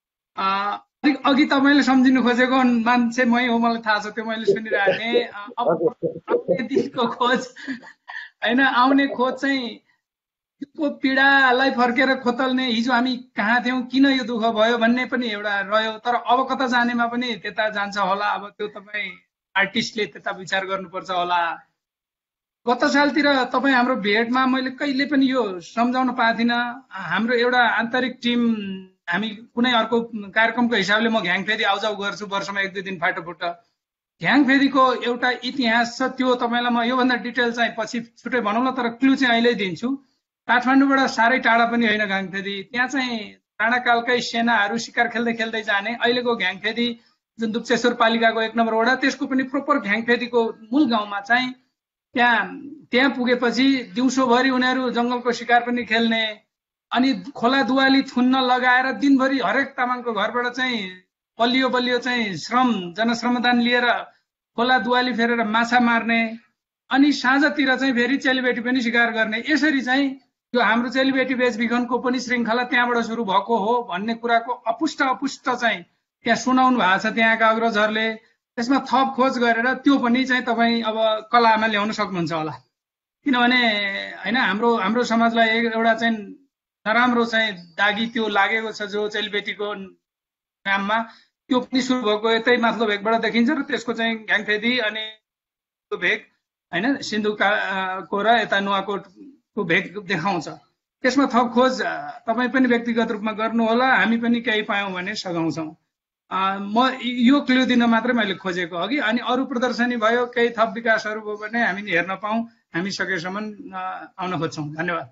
अघि तपाईँले सम्झिनु खोजेको मान्छे मै हो, मलाई थाहा छ, त्यो मैले सुनिरहेको थिएँ। आउने दिनको खोज होइन, आउने खोज चाहिँ यो पीडालाई फर्केर खोतल्ने, हिजो हामी कहाँ थियौँ, किन यो दुःख भयो भन्ने पनि एउटा रह्यो। तर अब कता जानेमा पनि त्यता जान्छ होला। अब त्यो तपाईँ आर्टिस्टले त्यता विचार गर्नुपर्छ होला। गत सालतिर तपाईँ हाम्रो भेटमा मैले कहिले पनि यो सम्झाउन पाएको थिइनँ। हाम्रो एउटा आन्तरिक टिम, हामी कुनै अर्को कार्यक्रमको हिसाबले म घ्याङफेदी आउजाउ गर्छु वर्षमा 1-2 दिन फाटोफुट। घ्याङफेदीको एउटा इतिहास छ, त्यो तपाईँलाई म योभन्दा डिटेल चाहिँ पछि छुट्टै भनौँ न, तर क्लु चाहिँ अहिले दिन्छु। काठमाडौँबाट साह्रै टाढा पनि होइन घ्याङफेदी। त्यहाँ चाहिँ राणाकालकै सेनाहरू शिकार खेल्दै जाने। अहिलेको घ्याङफेदी जुन दुप्सेश्वर पालिकाको 1 नम्बर वडा, त्यसको पनि प्रोपर घ्याङफेदीको मूल गाउँमा चाहिँ त्यहाँ पुगेपछि दिउँसोभरि उनीहरू जङ्गलको शिकार पनि खेल्ने, अनि खोला दुवाली थुन्न लगाएर दिनभरि हरेक तामाङको घरबाट चाहिँ बलियो चाहिँ जनश्रमदान लिएर खोला दुवाली फेरेर माछा मार्ने, अनि साँझतिर चाहिँ फेरि चेलीबेटी पनि शिकार गर्ने। यसरी चाहिँ यो हाम्रो चेलीबेटी बेचबिखनको पनि श्रृङ्खला त्यहाँबाट सुरु भएको हो भन्ने कुराको अपुष्ट चाहिँ त्यहाँ सुनाउनु भएको छ त्यहाँका अग्रजहरूले। त्यसमा थप खोज गरेर त्यो पनि चाहिँ तपाईँ अब कलामा ल्याउन सक्नुहुन्छ होला। किनभने होइन, हाम्रो समाजलाई एउटा चाहिँ नराम्रो चाहिँ दागी त्यो लागेको छ, जो चेलीबेटीको नाममा, त्यो पनि सुरु भएको यतै माथिल्लो भेगबाट देखिन्छ। र त्यसको चाहिँ घ्याङफेदी अनि त्यो भेग होइन सिन्धुको र यता नुवाकोटको भेग देखाउँछ। त्यसमा थप खोज तपाईँ पनि व्यक्तिगत रूपमा गर्नुहोला, हामी पनि केही पायौँ भने सघाउँछौँ। म यो क्लु दिन मात्रै मैले खोजेको अघि। अनि अरू प्रदर्शनी भयो, केही थप विकासहरू भयो भने हामी हेर्न पाऊँ, हामी सकेसम्म आउन खोज्छौँ। धन्यवाद।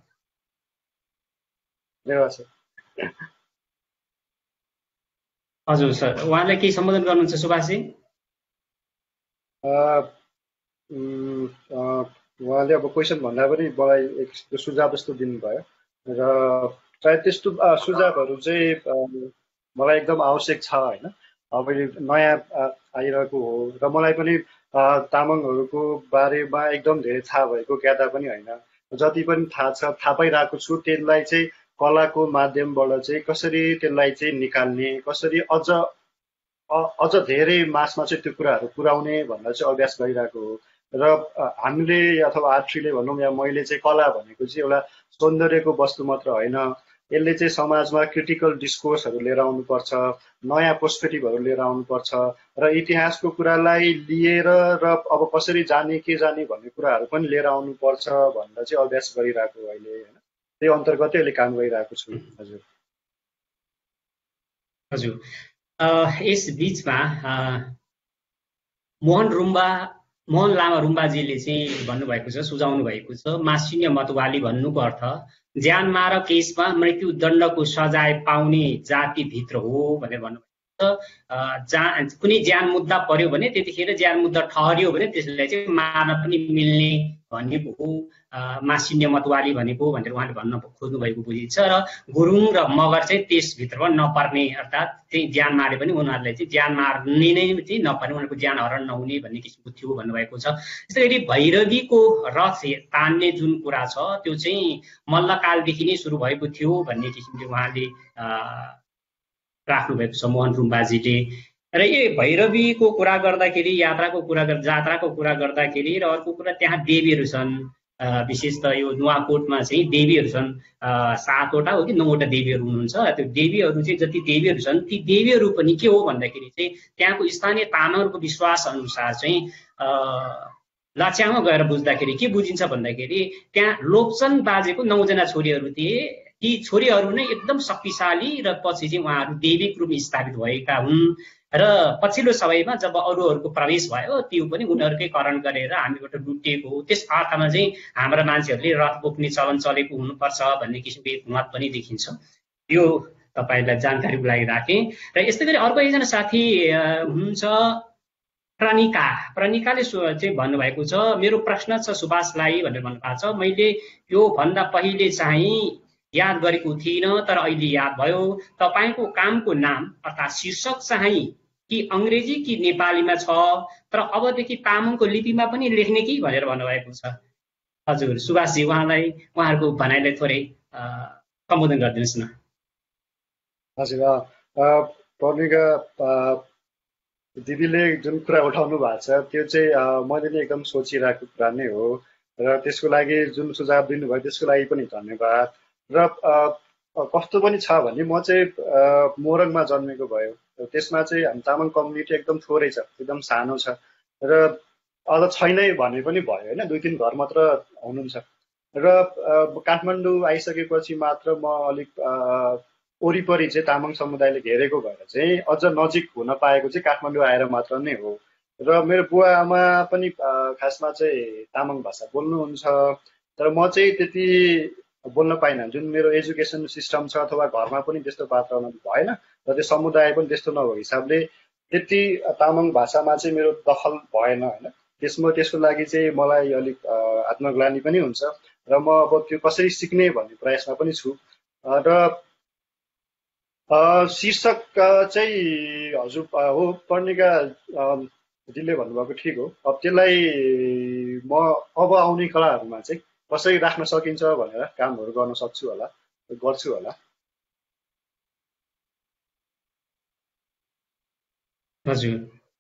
हजुर सर, उहाँलाई केही सम्बोधन गर्नुहुन्छ सुभाषजी? उहाँले अब क्वेसन भन्दा पनि मलाई एक सुझाव जस्तो दिनुभयो, र सायद त्यस्तो सुझावहरू चाहिँ मलाई एकदम आवश्यक छ होइन। अब नयाँ आइरहेको हो र मलाई पनि तामाङहरूको बारेमा एकदम धेरै थाहा भएको ज्ञाता पनि होइन। जति पनि थाहा छ, थाहा पाइरहेको छु, त्यसलाई चाहिँ कलाको माध्यमबाट चाहिँ कसरी त्यसलाई चाहिँ निकाल्ने, कसरी अझ धेरै मासमा चाहिँ त्यो कुराहरू पुर्याउने भनेर चाहिँ अभ्यास गरिरहेको हो। र हामीले अथवा आर्ट्रीले भनौँ या मैले चाहिँ कला भनेको चाहिँ एउटा सौन्दर्यको वस्तु मात्र होइन, यसले चाहिँ समाजमा क्रिटिकल डिस्कोर्सहरू लिएर आउनुपर्छ, नयाँ पर्सपेक्टिभहरू लिएर आउनुपर्छ, र इतिहासको कुरालाई लिएर र अब कसरी जाने के जाने भन्ने कुराहरू पनि लिएर आउनुपर्छ भनेर चाहिँ अभ्यास गरिरहेको अहिले होइन। त्यही अन्तर्गतै अहिले काम गरिरहेको छु। हजुर हजुर, यस बिचमा मोहन रुम्बा मोहन लामा रुम्बाजीले चाहिँ भन्नुभएको छ, सुझाउनु भएको छ, मासिन्य मतवाली भन्नुको अर्थ ज्यान मार केसमा मृत्युदण्डको सजाय पाउने जातिभित्र हो भनेर भन्नुभएको छ। कुनै ज्यान मुद्दा पर्यो भने त्यतिखेर ज्यान मुद्दा ठहर्यो भने त्यसलाई चाहिँ मार्न पनि मिल्ने भनेको हो मासिन्य मतवाली भनेको भनेर उहाँले भन्न खोज्नु भएको बुझिन्छ। र गुरुङ र मगर चाहिँ त्यसभित्र नपर्ने, अर्थात् चाहिँ ज्यान मारे पनि उनीहरूलाई चाहिँ ज्यान मार्ने नै चाहिँ नपर्ने, उनीहरूको ज्यान हरण नहुने भन्ने किसिमको थियो भन्नुभएको छ। त्यसै गरी भैरवीको रथ तान्ने जुन कुरा छ त्यो चाहिँ मल्लकालदेखि नै सुरु भएको थियो भन्ने किसिमले उहाँले राख्नु भएको छ मोहन रुम्बाजीले। र यो भैरवीको कुरा गर्दाखेरि, जात्राको कुरा गर्दाखेरि र अर्को कुरा त्यहाँ देवीहरू छन्, विशेष त यो नुवाकोटमा चाहिँ देवीहरू छन्, 7वटा हो कि 9वटा देवीहरू हुनुहुन्छ। त्यो देवीहरू चाहिँ जति देवीहरू छन् ती देवीहरू पनि के हो भन्दाखेरि चाहिँ त्यहाँको स्थानीय तामाङहरूको विश्वास अनुसार चाहिँ लच्याङमा गएर बुझ्दाखेरि के बुझिन्छ भन्दाखेरि त्यहाँ लोप्चन बाजेको 9 जना छोरीहरू थिए। ती छोरीहरू नै एकदम शक्तिशाली र पछि चाहिँ उहाँहरू देवीक रूपमा स्थापित भएका हुन्। र पछिल्लो समयमा जब अरूहरूको प्रवेश भयो त्यो पनि उनीहरूकै करण गरेर हामीबाट लुटिएको हो। त्यस अर्थमा चाहिँ हाम्रा मान्छेहरूले रथ बोक्ने चलन चलेको हुनुपर्छ भन्ने किसिमको मत पनि देखिन्छ। यो तपाईँलाई जानकारीको लागि राखेँ। र यस्तै गरी अर्को एकजना साथी हुनुहुन्छ प्रणिकाले चाहिँ भन्नुभएको छ, मेरो प्रश्न छ सुभाषलाई भनेर भन्नुभएको छ, मैले यो भन्दा पहिले चाहिँ याद गरेको थिइनँ तर अहिले याद भयो। तपाईँको कामको नाम अर्थात् शीर्षक चाहिँ कि अङ्ग्रेजी कि नेपालीमा छ, तर अबदेखि तामाङको लिपिमा पनि लेख्ने कि भनेर भन्नुभएको छ। हजुर सुभाषजी, उहाँहरूको भनाइलाई थोरै सम्बोधन गरिदिनुहोस् न। हजुर, प्रणिका दिदीले जुन कुरा उठाउनु भएको छ त्यो चाहिँ मैले नै एकदम सोचिरहेको कुरा नै हो र त्यसको लागि जुन सुझाव दिनुभयो त्यसको लागि पनि धन्यवाद। र कस्तो पनि छ भने म चाहिँ मोरङमा जन्मेको भयो, त्यसमा चाहिँ हामी तामाङ कम्युनिटी एकदम थोरै छ, एकदम सानो छ र अझ छैनै भने पनि भयो होइन, 2-3 घर मात्र हुनुहुन्छ। र काठमाडौँ आइसकेपछि मात्र म अलिक वरिपरि चाहिँ तामाङ समुदायले घेरेको भएर चाहिँ अझ नजिक हुन पाएको चाहिँ काठमाडौँ आएर मात्र नै हो। र मेरो बुवा आमा पनि खासमा चाहिँ तामाङ भाषा बोल्नुहुन्छ, तर म चाहिँ त्यति बोल्न पाइनँ। जुन मेरो एजुकेसन सिस्टम छ अथवा घरमा पनि त्यस्तो वातावरण भएन र त्यो समुदाय पनि त्यस्तो नभएको हिसाबले त्यति तामाङ भाषामा चाहिँ मेरो दखल भएन होइन। त्यसको लागि चाहिँ मलाई अलिक आत्मग्लानी पनि हुन्छ र म अब त्यो कसरी सिक्ने भन्ने प्रयासमा पनि छु। र शीर्षक चाहिँ हजुर हो प्रणिका दिदीले भन्नुभएको ठिक हो। अब त्यसलाई म अब आउने कलाहरूमा चाहिँ कसरी राख्न सकिन्छ भनेर कामहरू गर्न सक्छु होला, गर्छु होला। हजुर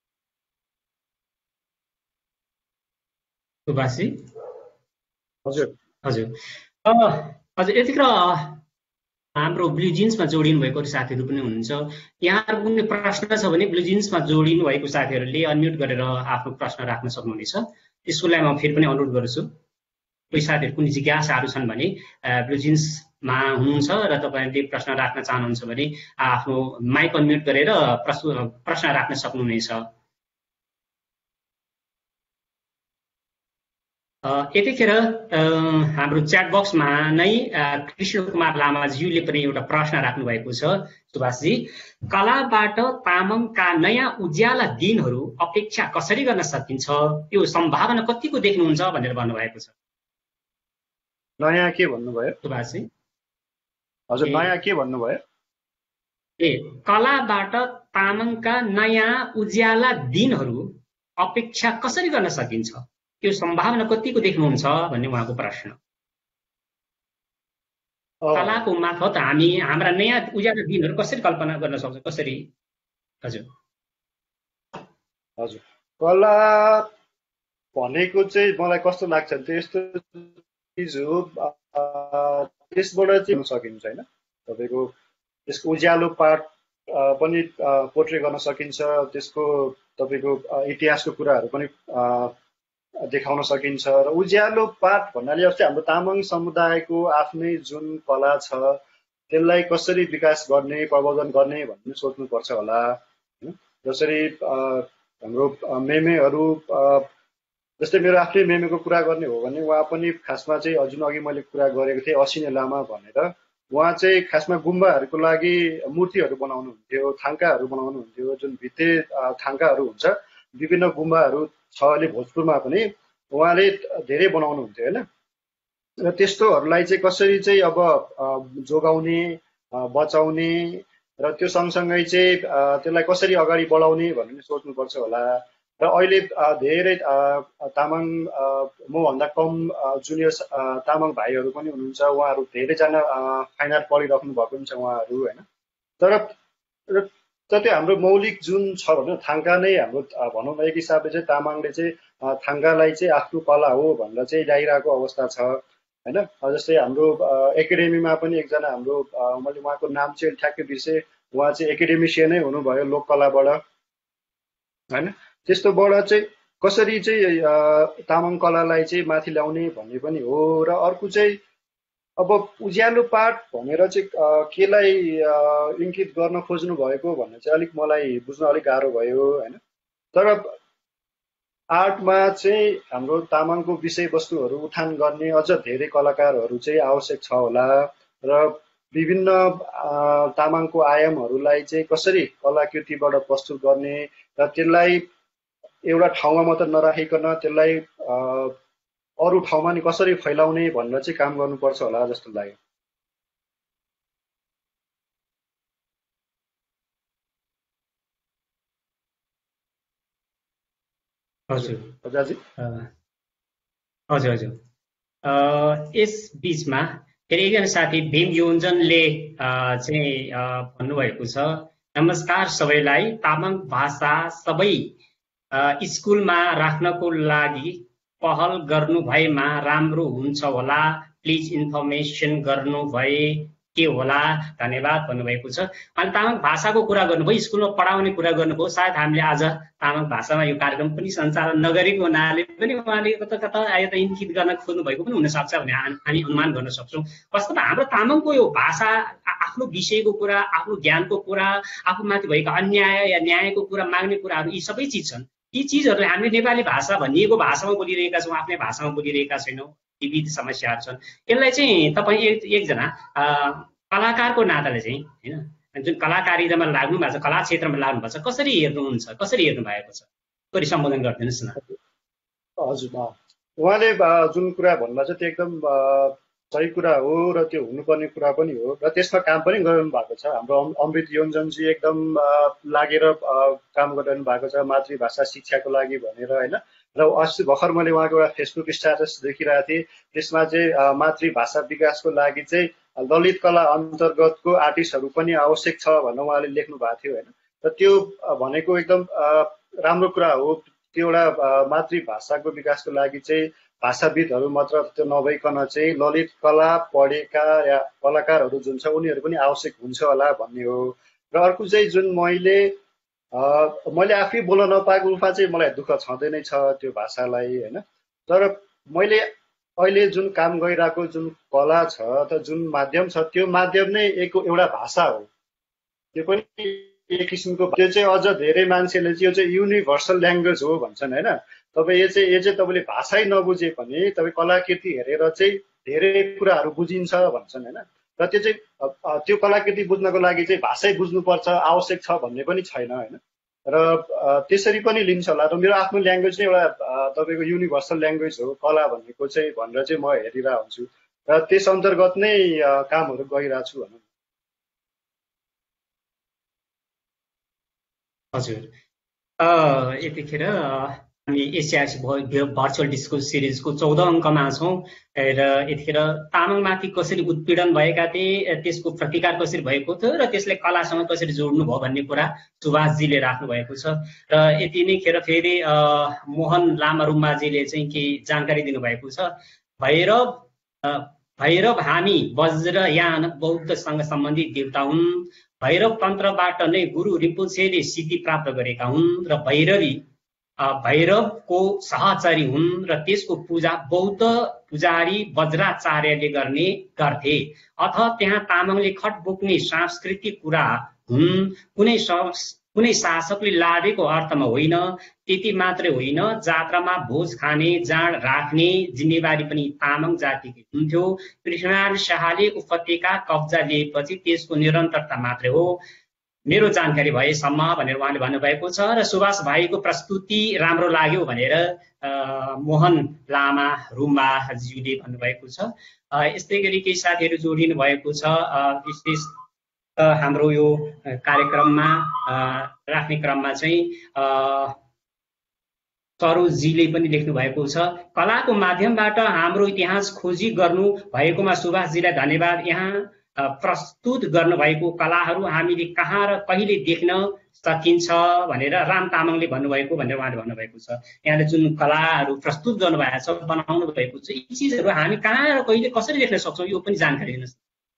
सुभाषजी। हजुर हजुर हजुर यतिखेर हाम्रो ब्लु जिन्समा जोडिनु भएको साथीहरू पनि हुनुहुन्छ। यहाँहरूको कुनै प्रश्न छ भने ब्लु जिन्समा जोडिनु भएको साथीहरूले अनम्युट गरेर आफ्नो प्रश्न राख्न सक्नुहुनेछ। त्यसको लागि म फेरि पनि अनुरोध गर्छु, कोही साथीहरू कुनै जिज्ञासाहरू छन् भने ब्लु जिन्समा हुनुहुन्छ र तपाईँहरूले प्रश्न राख्न चाहनुहुन्छ भने आफ्नो माइक अनम्युट गरेर प्रश्न राख्न सक्नुहुनेछ। यतिखेर हाम्रो च्याट बक्समा नै कृष्ण कुमार लामाज्यूले पनि एउटा प्रश्न राख्नु भएको छ। सुभाषजी, कलाबाट तामाङका नयाँ उज्याला दिनहरू अपेक्षा कसरी गर्न सकिन्छ, त्यो सम्भावना कतिको देख्नुहुन्छ भनेर भन्नुभएको छ। नयाँ के भन्नुभयो सुभाषजी? हजुर नयाँ के भन्नुभयो? कलाबाट तामाङका नयाँ उज्याला दिनहरू अपेक्षा कसरी गर्न सकिन्छ, त्यो सम्भावना कतिको देख्नुहुन्छ भन्ने उहाँको प्रश्न। कलाको मार्फत हामी हाम्रा नयाँ उज्याला दिनहरू कसरी कल्पना गर्न सक्छौँ, कसरी? हजुर हजुर कला भनेको चाहिँ मलाई कस्तो लाग्छ त्यस्तो चिज हो, त्यसबाट चाहिँ सकिन्छ होइन। तपाईँको त्यसको उज्यालो पार्ट पनि पोर्ट्रे गर्न सकिन्छ, त्यसको तपाईँको इतिहासको कुराहरू पनि देखाउन सकिन्छ। र उज्यालो पाठ भन्नाले चाहिँ हाम्रो तामाङ समुदायको आफ्नै जुन कला छ त्यसलाई कसरी विकास गर्ने, प्रवर्धन गर्ने भन्ने सोच्नुपर्छ होला। जसरी हाम्रो मेमेहरू जस्तै मेरो आफ्नै मेमेको कुरा गर्ने हो भने उहाँ पनि खासमा चाहिँ जुन अघि मैले कुरा गरेको थिएँ असिने लामा भनेर, उहाँ चाहिँ खासमा गुम्बाहरूको लागि मूर्तिहरू बनाउनुहुन्थ्यो, थाङ्काहरू बनाउनुहुन्थ्यो, जुन भित्ते थाङ्काहरू हुन्छ विभिन्न गुम्बाहरू छ अहिले भोजपुरमा पनि, उहाँले धेरै बनाउनुहुन्थ्यो होइन। र त्यस्तोहरूलाई चाहिँ कसरी चाहिँ अब जोगाउने, बचाउने र त्यो सँगसँगै चाहिँ त्यसलाई कसरी अगाडि बढाउने भनेर सोच्नुपर्छ होला। र अहिले धेरै तामाङ मभन्दा कम जुनियर तामाङ भाइहरू पनि हुनुहुन्छ, उहाँहरू धेरैजना फाइन आर्ट पढिराख्नु भएको पनि छ उहाँहरू होइन। तर त्यो हाम्रो मौलिक जुन छ भने थाङ्का नै हाम्रो भनौँ न एक हिसाबले चाहिँ तामाङले चाहिँ थाङ्कालाई चाहिँ आफ्नो कला हो भनेर चाहिँ ल्याइरहेको अवस्था छ होइन। जस्तै हाम्रो एकाडेमीमा पनि एकजना हाम्रो मैले उहाँको नाम चाहिँ ठ्याक्कै बिर्सेँ, उहाँ चाहिँ एकाडेमिसियनै हुनुभयो लोककलाबाट होइन। त्यस्तोबाट चाहिँ कसरी चाहिँ तामाङ कलालाई चाहिँ माथि ल्याउने भन्ने पनि हो। र अर्को चाहिँ अब उज्यालो पाठ भनेर चाहिँ केलाई इङ्कित गर्न खोज्नु भएको भन्ने चाहिँ अलिक मलाई बुझ्न अलिक गाह्रो भयो होइन। तर आर्टमा चाहिँ हाम्रो तामाङको विषयवस्तुहरू उठान गर्ने अझ धेरै कलाकारहरू चाहिँ आवश्यक छ होला। र विभिन्न तामाङको आयामहरूलाई चाहिँ कसरी कलाकृतिबाट प्रस्तुत गर्ने र त्यसलाई एउटा ठाउँमा मात्र नराखिकन त्यसलाई अरू ठाउँमा नि कसरी फैलाउने भनेर चाहिँ काम गर्नुपर्छ होला जस्तो लाग्यो। हजुर हजुर हजुर हजुर यस बिचमा फेरि एकजना साथी भीम योन्जनले चाहिँ भन्नुभएको छ, नमस्कार सबैलाई, तामाङ भाषा सबै स्कुलमा राख्नको लागि पहल गर्नु भएमा राम्रो हुन्छ होला, प्लिज इन्फर्मेसन गर्नु भए के होला, धन्यवाद भन्नुभएको छ। अनि तामाङ भाषाको कुरा गर्नुभयो, स्कुलमा पढाउने कुरा गर्नुभयो। सायद हामीले आज तामाङ भाषामा यो कार्यक्रम पनि सञ्चालन नगरेको हुनाले पनि उहाँले कता कता आयो इङ्कित गर्न खोज्नु भएको पनि हुनसक्छ भन्ने हामी अनुमान गर्न सक्छौँ। वास्तवमा हाम्रो तामाङको यो भाषा आफ्नो विषयको कुरा, आफ्नो ज्ञानको कुरा, आफूमाथि भएका अन्याय या न्यायको कुरा, माग्ने कुराहरू यी सबै चिज छन्। यी चिजहरू हामीले नेपाली भाषा भनिएको भाषामा बोलिरहेका छौँ, आफ्नै भाषामा बोलिरहेका छैनौँ, विविध समस्याहरू छन्। यसलाई चाहिँ तपाईँ एकजना कलाकारको नाताले चाहिँ होइन जुन कलाकारितामा लाग्नु भएको छ, कला क्षेत्रमा लाग्नु भएको छ, कसरी हेर्नुहुन्छ, कसरी हेर्नु भएको छ, कसरी सम्बोधन गरिदिनुहोस् न। हजुर उहाँले जुन कुरा भन्नुभएको छ त्यो एकदम सही कुरा हो र त्यो हुनुपर्ने कुरा पनि हो र त्यसमा काम पनि गरिरहनु भएको छ। हाम्रो अमृत योन्जनजी एकदम लागेर काम गरिरहनु भएको छ मातृभाषा शिक्षाको लागि भनेर होइन। र अस्ति भर्खर मैले उहाँको एउटा फेसबुक स्ट्याटस देखिरहेको थिएँ, त्यसमा चाहिँ मातृभाषा विकासको लागि चाहिँ ललित कला अन्तर्गतको आर्टिस्टहरू पनि आवश्यक छ भनेर उहाँले लेख्नु भएको थियो होइन। र त्यो भनेको एकदम राम्रो कुरा हो। त्यो एउटा मातृभाषाको विकासको लागि चाहिँ भाषाविदहरू मात्र त्यो नभइकन चाहिँ ललित कला पढेका या कलाकारहरू जुन छ उनीहरू पनि आवश्यक हुन्छ होला भन्ने हो। र अर्को चाहिँ जुन मैले आफै बोल्न नपाएको रूपमा चाहिँ मलाई दुःख छँदै नै छ त्यो भाषालाई होइन। तर मैले अहिले जुन काम गरिरहेको जुन कला छ त जुन माध्यम छ त्यो माध्यम नै एउटा भाषा हो। त्यो पनि एक किसिमको त्यो चाहिँ अझ धेरै मान्छेले चाहिँ यो चाहिँ युनिभर्सल ल्याङ्ग्वेज हो भन्छन् होइन। तपाईँ यो चाहिँ तपाईँले भाषै नबुझे पनि तपाईँ कलाकृति हेरेर चाहिँ धेरै कुराहरू बुझिन्छ भन्छन् होइन। र त्यो चाहिँ त्यो कलाकृति बुझ्नको लागि चाहिँ भाषै बुझ्नुपर्छ आवश्यक छ भन्ने पनि छैन होइन। र त्यसरी पनि लिन्छ होला। र मेरो आफ्नो ल्याङ्ग्वेज नै एउटा तपाईँको युनिभर्सल ल्याङ्ग्वेज हो कला भनेको चाहिँ भनेर चाहिँ म हेरिरहेको हुन्छु र त्यस अन्तर्गत नै कामहरू गरिरहेको छु भनौँ। हजुर यतिखेर हामी एसियासी भर्चुअल डिस्कोर्स सिरिजको 14 अङ्कमा छौँ र यतिखेर तामाङमाथि कसरी उत्पीडन भएका थिए, त्यसको प्रतिकार कसरी भएको थियो र त्यसले कलासँग कसरी जोड्नु भयो भन्ने कुरा सुभाषजीले राख्नु भएको छ। र यति नै खेर फेरि मोहन लामा रुम्बाजीले चाहिँ के जानकारी दिनुभएको छ। भैरव हामी वज्रयान बौद्धसँग सम्बन्धित देवता हुन्। भैरव तन्त्रबाट नै गुरु रिम्पोछेले सिद्धि प्राप्त गरेका हुन् र भैरवको सहचरी हुन् र त्यसको पूजा बौद्ध पुजारी वज्राचार्यले गर्थे। अथ त्यहाँ तामाङले खट बोक्ने सांस्कृतिक कुरा हुन्। कुनै कुनै शासकले लादेको अर्थमा होइन। त्यति मात्रै होइन, जात्रामा भोज खाने, जाँड राख्ने जिम्मेवारी पनि तामाङ जातिकै हुन्थ्यो। पृथ्वीनारायण शाहले उपत्यका कब्जा लिएपछि त्यसको निरन्तरता मात्रै हो मेरो जानकारी भएसम्म भनेर उहाँले भन्नुभएको छ। र सुभाष भाइको प्रस्तुति राम्रो लाग्यो भनेर मोहन लामा रुम्बाज्यूले भन्नुभएको छ। यस्तै गरी केही साथीहरू जोडिनु भएको छ। विशेष हाम्रो यो कार्यक्रममा राख्ने क्रममा चाहिँ सरोजजीले पनि लेख्नु भएको छ, कलाको माध्यमबाट हाम्रो इतिहास खोजी गर्नु भएकोमा सुभाषजीलाई धन्यवाद। यहाँ प्रस्तुत गर्नुभएको कलाहरू हामीले कहाँ र कहिले देख्न सकिन्छ भनेर राम तामाङले भन्नुभएको भनेर उहाँले भन्नुभएको छ। यहाँले जुन कलाहरू प्रस्तुत गर्नुभएको छ, बनाउनु भएको छ, यी चिजहरू हामी कहाँ र कहिले कसरी देख्न सक्छौँ यो पनि जानकारी दिनुहोस्।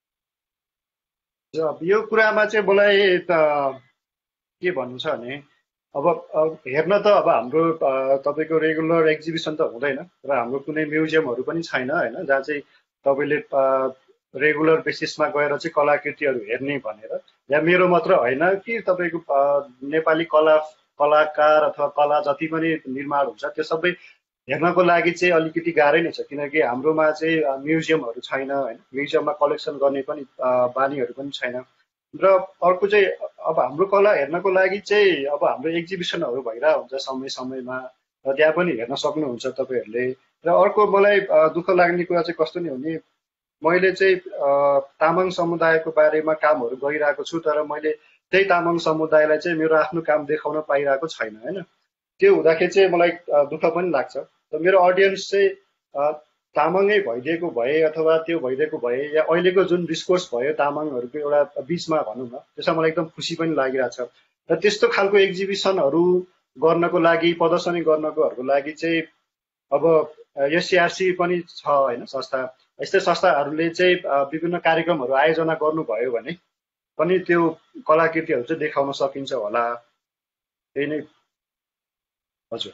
यो कुरामा चाहिँ मलाई के भन्नु छ भने अब हेर्न त अब हाम्रो तपाईँको रेगुलर एक्जिबिसन त हुँदैन र हाम्रो कुनै म्युजियमहरू पनि छैन होइन, जहाँ चाहिँ तपाईँले रेगुलर बेसिसमा गएर चाहिँ कलाकृतिहरू हेर्ने भनेर। या मेरो मात्र होइन कि तपाईँको नेपाली कलाकार अथवा कला जति पनि निर्माण हुन्छ त्यो सबै हेर्नको लागि चाहिँ अलिकति गाह्रै नै छ, किनकि हाम्रोमा चाहिँ म्युजियमहरू छैन होइन, म्युजियममा कलेक्सन गर्ने पनि बानीहरू पनि छैन। र अर्को चाहिँ अब हाम्रो कला हेर्नको लागि चाहिँ अब हाम्रो एक्जिबिसनहरू भइरहेको हुन्छ समय समयमा, र त्यहाँ पनि हेर्न सक्नुहुन्छ तपाईँहरूले। र अर्को मलाई दुःख लाग्ने कुरा चाहिँ कस्तो नि हो नि, मैले चाहिँ तामाङ समुदायको बारेमा कामहरू गरिरहेको छु, तर मैले त्यही तामाङ समुदायलाई चाहिँ मेरो आफ्नो काम देखाउन पाइरहेको छैन होइन। त्यो हुँदाखेरि चाहिँ मलाई दुःख पनि लाग्छ। र मेरो अडियन्स चाहिँ तामाङै भइदिएको भए अथवा त्यो भइदिएको भए या अहिलेको जुन डिस्कोर्स भयो तामाङहरूको एउटा बिचमा भनौँ न, त्यसमा मलाई एकदम खुसी पनि लागिरहेछ। र त्यस्तो खालको एक्जिबिसनहरू गर्नको लागि, प्रदर्शनी गर्नकोहरूको लागि चाहिँ अब एससीआरसी पनि छ होइन संस्था, यस्तै संस्थाहरूले चाहिँ विभिन्न कार्यक्रमहरू आयोजना गर्नुभयो भने पनि त्यो कलाकृतिहरू चाहिँ देखाउन सकिन्छ होला। त्यही नै। हजुर,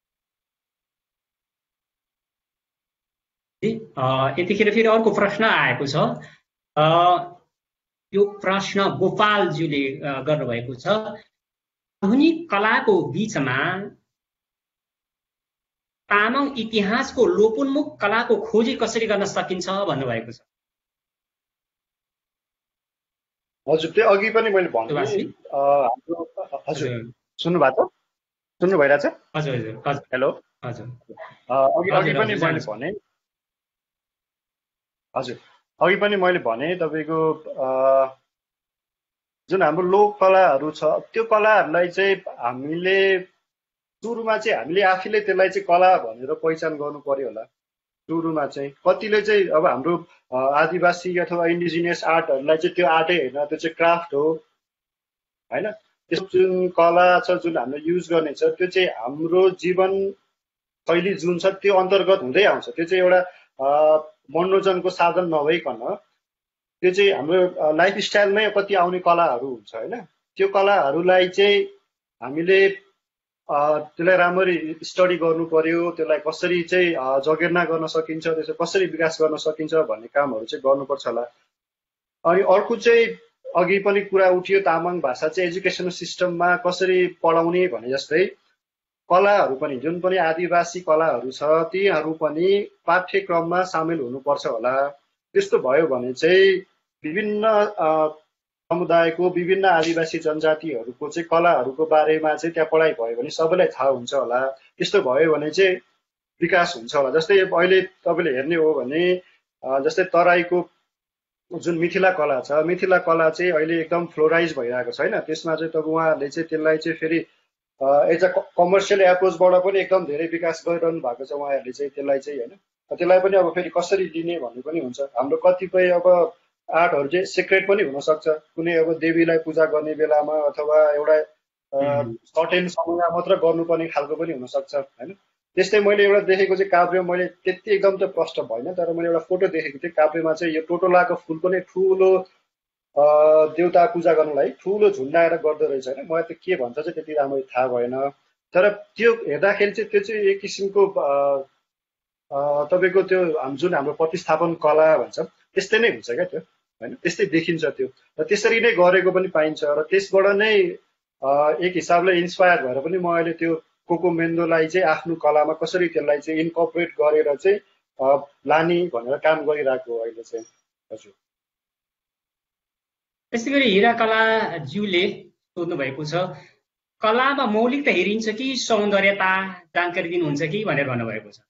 यतिखेर फेरि अर्को प्रश्न आएको छ। यो प्रश्न गोपालज्यूले गर्नुभएको छ, आधुनिक कलाको बीचमा तामाङ इतिहासको लोपोन्मुख कलाको खोजी कसरी गर्न सकिन्छ भन्नुभएको छ। हजुर, त्यो अघि पनि मैले भने हजुर सुन्नु भएको छ, सुन्नु भइरहेछ? हजुर हजुर हजुर, हेलो हजुर, अघि पनि मैले भने, हजुर अघि पनि मैले भने तपाईँको जुन हाम्रो लोक कलाहरू छ त्यो कलाहरूलाई चाहिँ हामीले सुरुमा चाहिँ हामीले आफैले त्यसलाई चाहिँ कला भनेर पहिचान गर्नु पर्यो होला। सुरुमा चाहिँ कतिले चाहिँ अब हाम्रो आदिवासी अथवा इन्डिजिनियस आर्टहरूलाई चाहिँ त्यो आर्टै होइन, त्यो चाहिँ क्राफ्ट हो होइन। त्यसको जुन कला छ, जुन हामीले युज गर्ने छ, त्यो चाहिँ हाम्रो जीवन शैली जुन छ त्यो अन्तर्गत हुँदै आउँछ। त्यो चाहिँ एउटा मनोरञ्जनको साधन नभइकन त्यो चाहिँ हाम्रो लाइफस्टाइलमै कति आउने कलाहरू हुन्छ होइन। त्यो कलाहरूलाई चाहिँ हामीले त्यसलाई राम्ररी स्टडी गर्नु पर्यो, त्यसलाई कसरी चाहिँ जगेर्ना गर्न सकिन्छ, त्यसलाई कसरी विकास गर्न सकिन्छ भन्ने कामहरू चाहिँ गर्नुपर्छ होला। अनि अर्को चाहिँ अघि पनि कुरा उठ्यो, तामाङ भाषा चाहिँ एजुकेसनल सिस्टममा कसरी पढाउने भने जस्तै कलाहरू पनि जुन पनि आदिवासी कलाहरू छ तीहरू पनि पाठ्यक्रममा सामेल हुनुपर्छ होला। त्यस्तो भयो भने चाहिँ विभिन्न समुदायको विभिन्न आदिवासी जनजातिहरूको चाहिँ कलाहरूको बारेमा चाहिँ त्यहाँ पढाइ भयो भने सबैलाई थाहा हुन्छ होला। त्यस्तो भयो भने चाहिँ विकास हुन्छ होला। जस्तै अहिले तपाईँले हेर्ने हो भने जस्तै तराईको जुन मिथिला कला छ, मिथिला कला चाहिँ अहिले एकदम फ्लोराइज भइरहेको छैन। त्यसमा चाहिँ तपाईँ उहाँहरूले चाहिँ त्यसलाई चाहिँ फेरि एज अ कमर्सियल एप्रोचबाट पनि एकदम धेरै विकास गरिरहनु भएको छ उहाँहरूले चाहिँ त्यसलाई चाहिँ होइन। त्यसलाई पनि अब फेरि कसरी लिने भन्ने पनि हुन्छ। हाम्रो कतिपय अब आर्टहरू चाहिँ सिक्रेट पनि हुनसक्छ, कुनै अब देवीलाई पूजा गर्ने बेलामा अथवा एउटा सर्टेन समयमा मात्र गर्नुपर्ने खालको पनि हुनसक्छ होइन। त्यस्तै मैले एउटा देखेको चाहिँ काभ्रे, मैले त्यति एकदम त प्रष्ट भएन तर मैले एउटा फोटो देखेको थिएँ। काभ्रेमा चाहिँ यो टोटोलाको फुलको नै ठुलो देउता पूजा गर्नलाई ठुलो झुन्डाएर गर्दो रहेछ होइन। मलाई त के भन्छ चाहिँ त्यति राम्ररी थाहा भएन, तर त्यो हेर्दाखेरि चाहिँ त्यो चाहिँ एक किसिमको तपाईँको त्यो जुन हाम्रो प्रतिस्थापन कला भन्छ त्यस्तै नै हुन्छ क्या त्यो होइन, त्यस्तै देखिन्छ त्यो। र त्यसरी नै गरेको पनि पाइन्छ र त्यसबाट नै एक हिसाबले इन्सपायर भएर पनि म अहिले त्यो कोकोमेन्डोलाई चाहिँ आफ्नो कलामा कसरी त्यसलाई चाहिँ इन्कर्पोरेट गरेर चाहिँ लाने भनेर काम गरिरहेको अहिले चाहिँ। हजुर। त्यस्तै गरी हिराकलाज्यूले सोध्नु भएको छ, कलामा मौलिकता हेरिन्छ कि सौन्दर्यता जानकारी दिनुहुन्छ कि भनेर भन्नुभएको छ।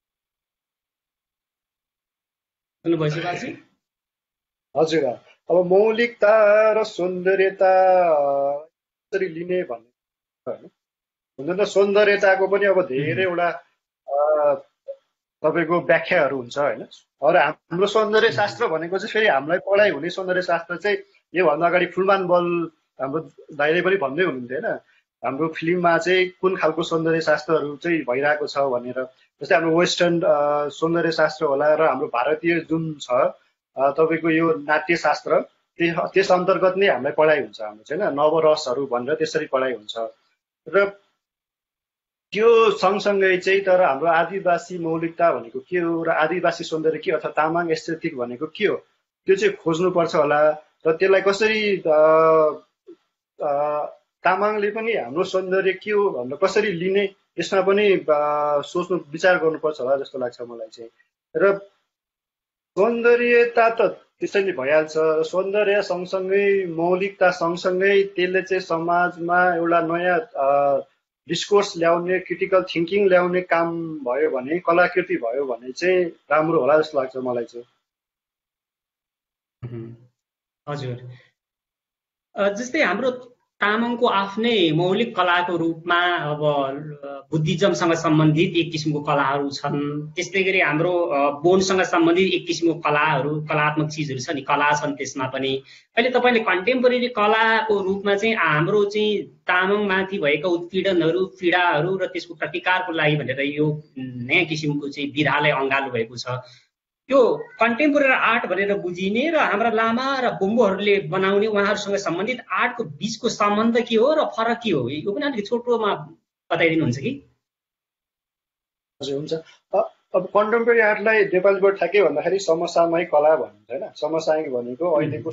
सुन्नुभयो सुभाषजी? हजुर। अब मौलिकता र सौन्दर्यता कसरी लिने भन्ने होइन, हुन त सौन्दर्यताको पनि अब धेरैवटा तपाईँको व्याख्याहरू हुन्छ होइन। र हाम्रो सौन्दर्य शास्त्र भनेको चाहिँ फेरि हामीलाई पढाइ हुने सौन्दर्य शास्त्र चाहिँ योभन्दा अगाडि फुलमान बल हाम्रो दाइले पनि भन्दै हुनुहुन्थ्यो होइन, हाम्रो फिल्ममा चाहिँ कुन खालको सौन्दर्य शास्त्रहरू चाहिँ भइरहेको छ भनेर। जस्तै हाम्रो वेस्टर्न सौन्दर्य शास्त्र होला र हाम्रो भारतीय जुन छ तपाईँको यो नाट्यशास्त्र, त्यस अन्तर्गत नै हामीलाई पढाइ हुन्छ हाम्रो चाहिँ होइन, नवरसहरू भनेर त्यसरी पढाइ हुन्छ। र त्यो सँगसँगै चाहिँ तर हाम्रो आदिवासी मौलिकता भनेको के हो र आदिवासी सौन्दर्य के अथवा तामाङ एस्थेटिक भनेको के हो त्यो चाहिँ खोज्नुपर्छ होला। र त्यसलाई कसरी तामाङले पनि हाम्रो सौन्दर्य के हो भनेर कसरी लिने यसमा पनि सोच्नु विचार गर्नुपर्छ होला जस्तो लाग्छ मलाई चाहिँ। र सौन्दर्यता त त्यसै नै भइहाल्छ, सौन्दर्य सँगसँगै मौलिकता सँगसँगै त्यसले चाहिँ समाजमा एउटा नयाँ डिस्कोर्स ल्याउने, क्रिटिकल थिङ्किङ ल्याउने काम भयो भने, कलाकृति भयो भने चाहिँ राम्रो होला जस्तो लाग्छ मलाई चाहिँ। हजुर। जस्तै हाम्रो तामाङको आफ्नै मौलिक कलाको रूपमा अब बुद्धिज्मसँग सम्बन्धित एक किसिमको कलाहरू छन्, त्यस्तै गरी हाम्रो बोनसँग सम्बन्धित एक किसिमको कलाहरू, कलात्मक चिजहरू छ नि, कला छन् त्यसमा पनि। अहिले तपाईँले कन्टेम्पोरेरी कलाको रूपमा चाहिँ हाम्रो चाहिँ तामाङमाथि भएका उत्पीडनहरू, पीडाहरू र त्यसको प्रतिकारको लागि भनेर यो नयाँ किसिमको चाहिँ विधालाई अँगाल्नु भएको छ। यो कन्टेम्पोरेरी आर्ट भनेर बुझिने र हाम्रा लामा र बोम्बोहरूले बनाउने उहाँहरूसँग सम्बन्धित आर्टको बीचको सम्बन्ध के हो र फरक के हो, यो पनि अलिक छोटोमा बताइदिनुहुन्छ कि? हजुर, हुन्छ। अब कन्टेम्पोरेरी आर्टलाई नेपालीबाट ठ्याक्कै भन्दाखेरि समसामयिक कला भनिन्छ होइन। समसामयिक भनेको अहिलेको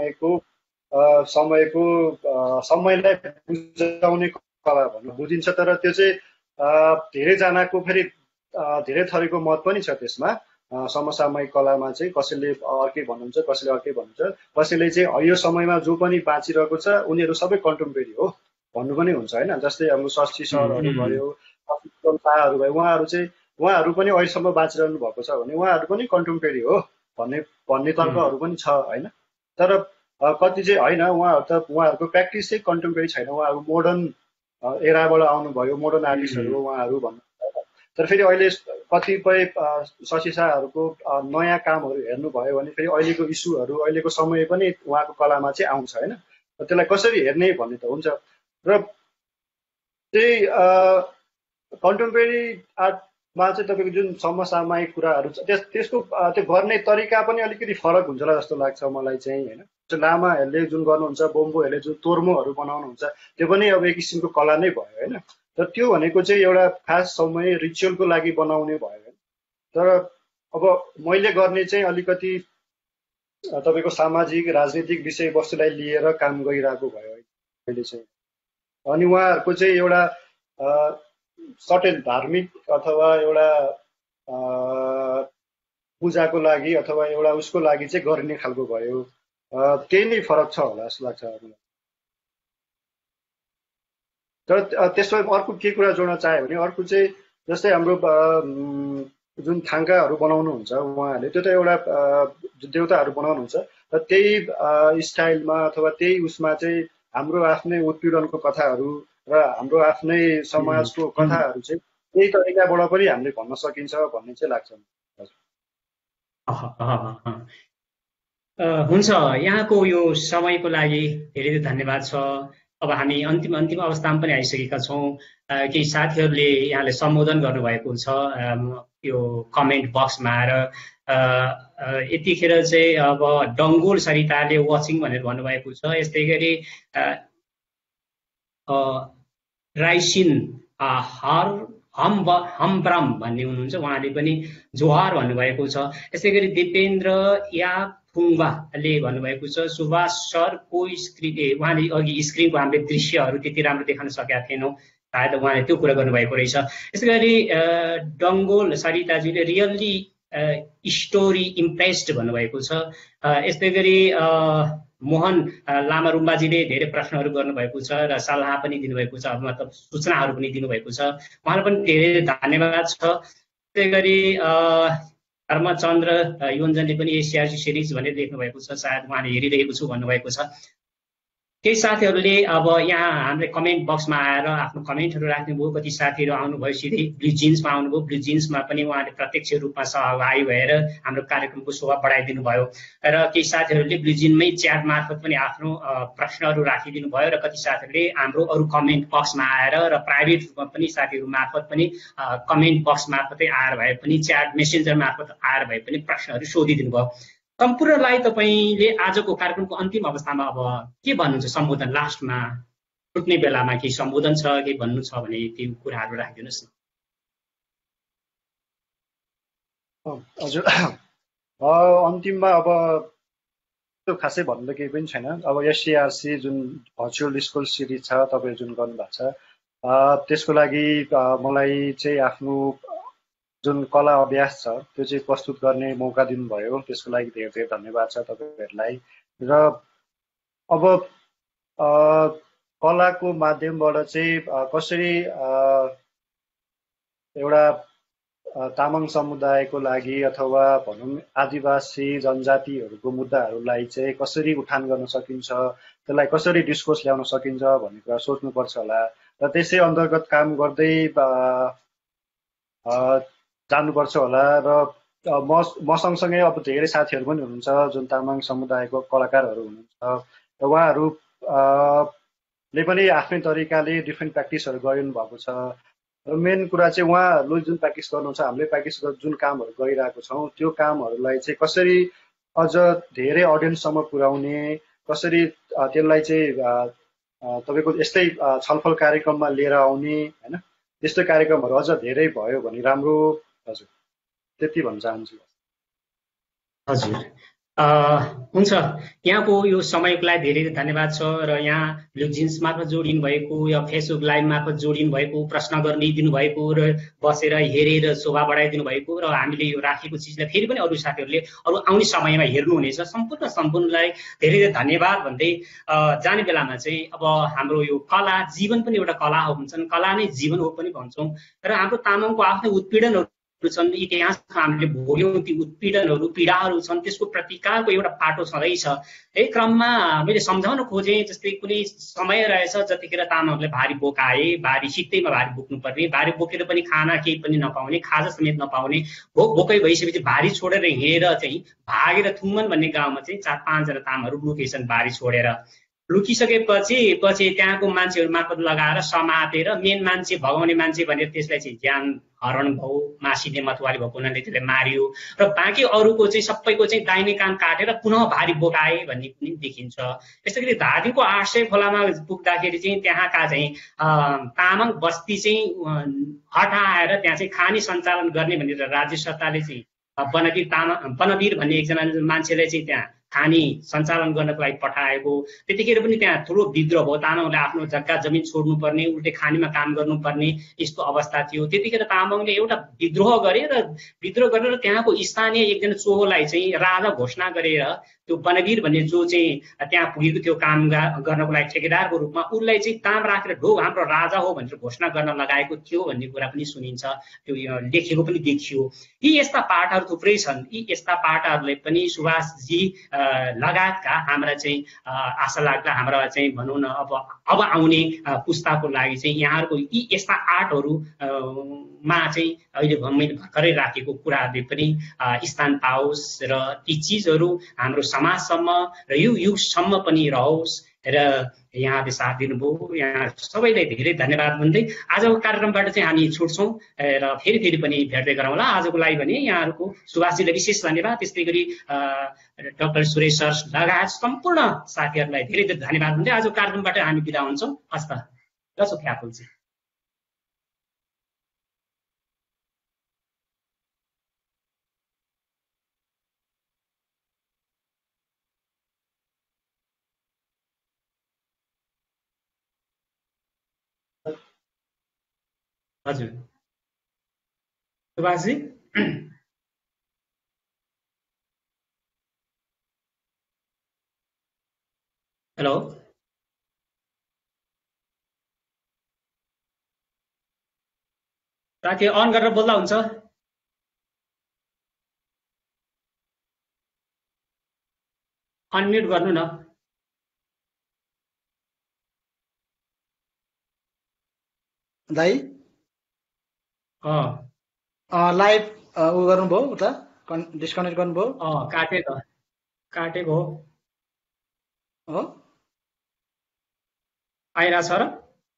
समयलाई बुझाउने कला भन्नु बुझिन्छ। तर त्यो चाहिँ धेरैजनाको फेरि धेरै थरीको मत पनि छ त्यसमा। समसामयिक कलामा चाहिँ कसैले अर्कै भन्नुहुन्छ, कसैले अर्कै भन्नुहुन्छ, कसैले चाहिँ यो समयमा जो पनि बाँचिरहेको छ उनीहरू सबै कन्टेम्पोरेरी हो भन्नु पनि हुन्छ होइन। जस्तै हाम्रो शशि सरहरू भयो, शाहहरू भयो, उहाँहरू पनि अहिलेसम्म बाँचिरहनु भएको छ भने उहाँहरू पनि कन्टेम्पोरेरी हो भन्ने तर्कहरू पनि छ होइन। तर कति चाहिँ होइन, उहाँहरूको प्र्याक्टिस चाहिँ कन्टेम्पोरेरी छैन, उहाँहरू मोडर्न एराबाट आउनुभयो, मोडर्न आर्टिस्टहरू हो उहाँहरू भन्नु। तर फेरि अहिले कतिपय शशि शाहहरूको नयाँ कामहरू हेर्नुभयो भने फेरि अहिलेको इस्युहरू, अहिलेको समय पनि उहाँको कलामा चाहिँ आउँछ होइन। त्यसलाई कसरी हेर्ने भन्ने त हुन्छ। र त्यही कन्टेम्पोरेरी आर्टमा चाहिँ तपाईँको जुन समसामयिक कुराहरू छ त्यसको त्यो गर्ने तरिका पनि अलिकति फरक हुन्छ होला जस्तो लाग्छ मलाई चाहिँ होइन। लामाहरूले जुन गर्नुहुन्छ, बोम्बोहरूले जुन तोर्मोहरू बनाउनुहुन्छ त्यो पनि अब एक किसिमको कला नै भयो होइन। तर त्यो भनेको चाहिँ एउटा खास समय रिचुअलको लागि बनाउने भयो। तर अब मैले गर्ने चाहिँ अलिकति तपाईँको सामाजिक राजनीतिक विषयवस्तुलाई लिएर काम गरिरहेको भयो अहिले चाहिँ। अनि उहाँहरूको चाहिँ एउटा सर्टेन धार्मिक अथवा एउटा पूजाको लागि अथवा एउटा उसको लागि चाहिँ गर्ने खालको भयो। त्यही नै फरक छ होला जस्तो लाग्छ हामीलाई। तर त्यसमा अर्को के कुरा जोड्न चाह्यो भने अर्को चाहिँ जस्तै हाम्रो जुन थाङ्काहरू बनाउनुहुन्छ उहाँहरूले, त्यो त एउटा देउताहरू बनाउनुहुन्छ र त्यही स्टाइलमा अथवा त्यही उसमा चाहिँ हाम्रो आफ्नै उत्पीडनको कथाहरू र हाम्रो आफ्नै समाजको कथाहरू चाहिँ त्यही तरिकाबाट पनि हामीले भन्न सकिन्छ भन्ने चाहिँ लाग्छ। हुन्छ, यहाँको यो समयको लागि धेरै धेरै धन्यवाद छ। अब हामी अन्तिम अवस्थामा पनि आइसकेका छौँ। केही साथीहरूले यहाँले सम्बोधन गर्नुभएको छ यो कमेन्ट बक्समा आएर। यतिखेर चाहिँ अब डङ्गोल सरिताले वाचिङ भनेर भन्नुभएको छ। यस्तै गरी राइसिन हमब्रम भन्ने हुनुहुन्छ, उहाँले पनि जोहार भन्नुभएको छ। यसै गरी दिपेन्द्र याप थुङ्गाले भन्नुभएको छ, सुभाष सरको स्क्रिन उहाँले अघि स्क्रिनको हामीले दृश्यहरू त्यति राम्रो देखाउन सकेका थिएनौँ, सायद उहाँले त्यो कुरा गर्नुभएको रहेछ। यसै गरी डङ्गोल सरिताजीले रियल्ली स्टोरी इम्प्रेस्ड भन्नुभएको छ। यस्तै गरी मोहन लामा रुम्बाजीले धेरै प्रश्नहरू गर्नुभएको छ र सल्लाह पनि दिनुभएको छ, मतलब सूचनाहरू पनि दिनुभएको छ, उहाँलाई पनि धेरै धन्यवाद छ। त्यसै गरी धर्मचन्द्र योन्जनले पनि एसिआरसी सिरिज भनेर लेख्नु भएको छ, सायद उहाँले हेरिरहेको छु भन्नुभएको छ। केही साथीहरूले अब यहाँ हाम्रो कमेन्ट बक्समा आएर आफ्नो कमेन्टहरू राख्नुभयो, कति साथीहरू आउनुभयो सिधै ब्लु जिन्समा आउनुभयो, ब्लु जिन्समा पनि उहाँले प्रत्यक्ष रूपमा सहभागी भएर हाम्रो कार्यक्रमको शोभा बढाइदिनु भयो र केही साथीहरूले ब्लु जिनमै च्याट मार्फत पनि आफ्नो प्रश्नहरू राखिदिनु भयो र कति साथीहरूले हाम्रो अरू कमेन्ट बक्समा आएर र प्राइभेट रूपमा पनि साथीहरू मार्फत पनि कमेन्ट बक्स मार्फतै आएर भए पनि च्याट मेसेन्जर मार्फत आएर भए पनि प्रश्नहरू सोधिदिनु भयो। सम्पूर्णलाई तपाईँले आजको कार्यक्रमको अन्तिम अवस्थामा अब के भन्नुहुन्छ, सम्बोधन लास्टमा छुट्ने बेलामा केही सम्बोधन छ, केही भन्नु छ भने त्यो कुराहरू राखिदिनुहोस् न। हजुर, अन्तिममा अब त्यो खासै भन्नु केही पनि छैन। अब एससीआरसी जुन भर्चुअल स्कुल सिरिज छ तपाईँ जुन गर्नुभएको छ, त्यसको लागि मलाई चाहिँ आफ्नो जुन कला अभ्यास छ त्यो चाहिँ प्रस्तुत गर्ने मौका दिनुभयो, त्यसको लागि धेरै धेरै धन्यवाद छ तपाईँहरूलाई। र अब कलाको माध्यमबाट चाहिँ कसरी एउटा तामाङ समुदायको लागि अथवा भनौँ आदिवासी जनजातिहरूको मुद्दाहरूलाई चाहिँ कसरी उठान गर्न सकिन्छ, त्यसलाई कसरी डिस्कोर्स ल्याउन सकिन्छ भन्ने कुरा सोच्नुपर्छ होला र त्यसै अन्तर्गत काम गर्दै जानुपर्छ होला। र म सँगसँगै अब धेरै साथीहरू पनि हुनुहुन्छ जुन तामाङ समुदायको कलाकारहरू हुनुहुन्छ र उहाँहरूले पनि आफ्नै तरिकाले डिफ्रेन्ट प्र्याक्टिसहरू गरिनु भएको छ। र मेन कुरा चाहिँ उहाँहरूले जुन प्र्याक्टिस गर्नुहुन्छ, हामीले प्र्याक्टिस जुन कामहरू गरिरहेको छौँ त्यो कामहरूलाई चाहिँ कसरी अझ धेरै अडियन्ससम्म पुर्याउने, कसरी त्यसलाई चाहिँ तपाईँको यस्तै छलफल कार्यक्रममा लिएर आउने, होइन त्यस्तो कार्यक्रमहरू अझ धेरै भयो भने राम्रो। हजुर, त्यति भन्न चाहन्छु। हजुर, हुन्छ, यहाँको यो समयको लागि धेरै धेरै धन्यवाद छ र यहाँ ब्लु जिन्स मार्फत जोडिनु भएको या फेसबुक लाइभ मार्फत जोडिनु भएको, प्रश्न गर्ने दिनुभएको र बसेर हेरेर शोभा बढाइदिनु भएको र हामीले यो राखेको चिजलाई फेरि पनि अरू साथीहरूले अरू आउने समयमा हेर्नुहुनेछ, सम्पूर्णलाई धेरै धेरै धन्यवाद भन्दै जाने बेलामा चाहिँ अब हाम्रो यो कला जीवन पनि एउटा कला हो भन्छन्, कला नै जीवन हो पनि भन्छौँ र हाम्रो तामाङको आफ्नै उत्पीडनहरू छन्, इतिहासमा हामीले भोग्यौँ ती उत्पीडनहरू पीडाहरू छन्, त्यसको प्रतिकारको एउटा पाटो छँदैछ। यही क्रममा मैले सम्झाउन खोजेँ, जस्तै कुनै समय रहेछ जतिखेर तामाङहरूले भारी बोकाए, भारी सित्तैमा भारी बोक्नुपर्ने, भारी बोकेर पनि खाना केही पनि नपाउने, खाजा समेत नपाउने, भोकै भइसकेपछि भारी छोडेर हिँडेर चाहिँ भागेर थुम्मन भन्ने गाउँमा चाहिँ 4-5 जना तामाङहरू लुकेछन् भारी छोडेर। लुकिसकेपछि त्यहाँको मान्छेहरू मार्फत लगाएर समातेर मेन मान्छे भगाउने मान्छे भनेर त्यसलाई चाहिँ ज्यान हरण भयो, मासिने मतवाली भएको हुनाले त्यसलाई मारियो र बाँकी अरूको चाहिँ सबैको चाहिँ दाहिने कान काटेर पुनः भारी बोकाए भन्ने पनि देखिन्छ। यस्तै गरी धादिङको 800 खोलामा पुग्दाखेरि चाहिँ त्यहाँका चाहिँ तामाङ बस्ती चाहिँ हटाएर त्यहाँ चाहिँ खानी सञ्चालन गर्ने भनेर राज्य सत्ताले चाहिँ बनवीर भन्ने एकजना मान्छेलाई चाहिँ त्यहाँ खानी सञ्चालन गर्नको लागि पठाएको, त्यतिखेर पनि त्यहाँ ठुलो विद्रोह भयो, तामाङले आफ्नो जग्गा जमिन छोड्नुपर्ने, उल्टे खानीमा काम गर्नुपर्ने यस्तो अवस्था थियो। त्यतिखेर तामाङले एउटा विद्रोह गरेर त्यहाँको स्थानीय एकजना चोहोलाई चाहिँ राजा घोषणा गरेर त्यो बनवीर भन्ने जो चाहिँ त्यहाँ पुगेको थियो काम गर्नको लागि ठेकेदारको रूपमा, उसलाई चाहिँ काम राखेर ढो हाम्रो राजा हो भनेर घोषणा गर्न लगाएको थियो भन्ने कुरा पनि सुनिन्छ, त्यो लेखेको पनि देखियो। यी यस्ता पाटाहरू थुप्रै छन्, यी यस्ता पाटाहरूलाई पनि सुभाषजी लगायतका हाम्रा चाहिँ आशा लाग्दा हाम्रा चाहिँ भनौँ न अब आउने पुस्ताको लागि चाहिँ यहाँहरूको यी यस्ता आर्टहरूमा चाहिँ अहिले मैले भर्खरै राखेको कुराहरूले पनि स्थान पाओस् र ती चिजहरू हाम्रो समाजसम्म र यो युगसम्म पनि रहोस् र यहाँले साथ दिनुभयो। यहाँ सबैलाई धेरै धन्यवाद भन्दै आजको कार्यक्रमबाट चाहिँ हामी छुट्छौँ र फेरि पनि भेट्दै गरौँला। आजको लागि भने यहाँहरूको सुभाषजीलाई विशेष धन्यवाद, त्यस्तै गरी डाक्टर सुरेश सर लगायत सम्पूर्ण साथीहरूलाई धेरै धेरै धन्यवाद भन्दै आजको कार्यक्रमबाट हामी बिदा हुन्छौँ। हस्त रसो ख्याफुल्जी। हजुर सुभाषजी हेलो राखे अन गरेर बोल्दा हुन्छ अनम्युट गर्नु न दाइ लाइभ उ गर्नुभयो उता डिस्कनेक्ट गर्नुभयो काटेको हो आइरहेछ र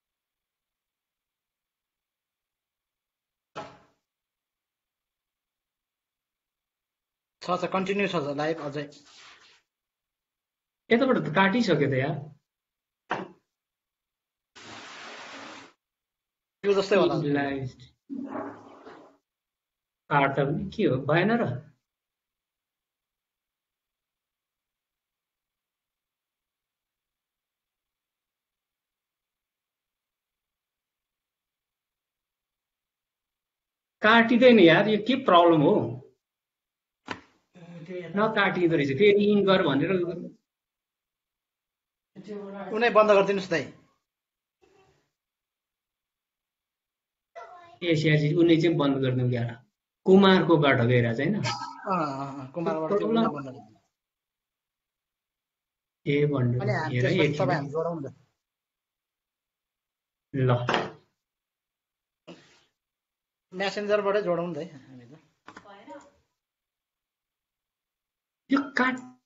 छ कन्टिन्यू छ लाइभ अझै यताबाट त काटिसक्यो त यार त्यो जस्तै होला काट्दा पनि के हो भएन र काटिँदैन यार यो के प्रब्लम हो नकाटिँदो रहेछ फेरि इन गर भनेर उनै बन्द गरिदिनुहोस् दाइ एसियाजी उनी चाहिँ बन्द गरिदिउँ क्या कुमारको बाट गइरहेछ होइन कुमारबाट ए भन्नु ल मेसेन्जरबाटै जोडौँ दाइ हामी त यो काट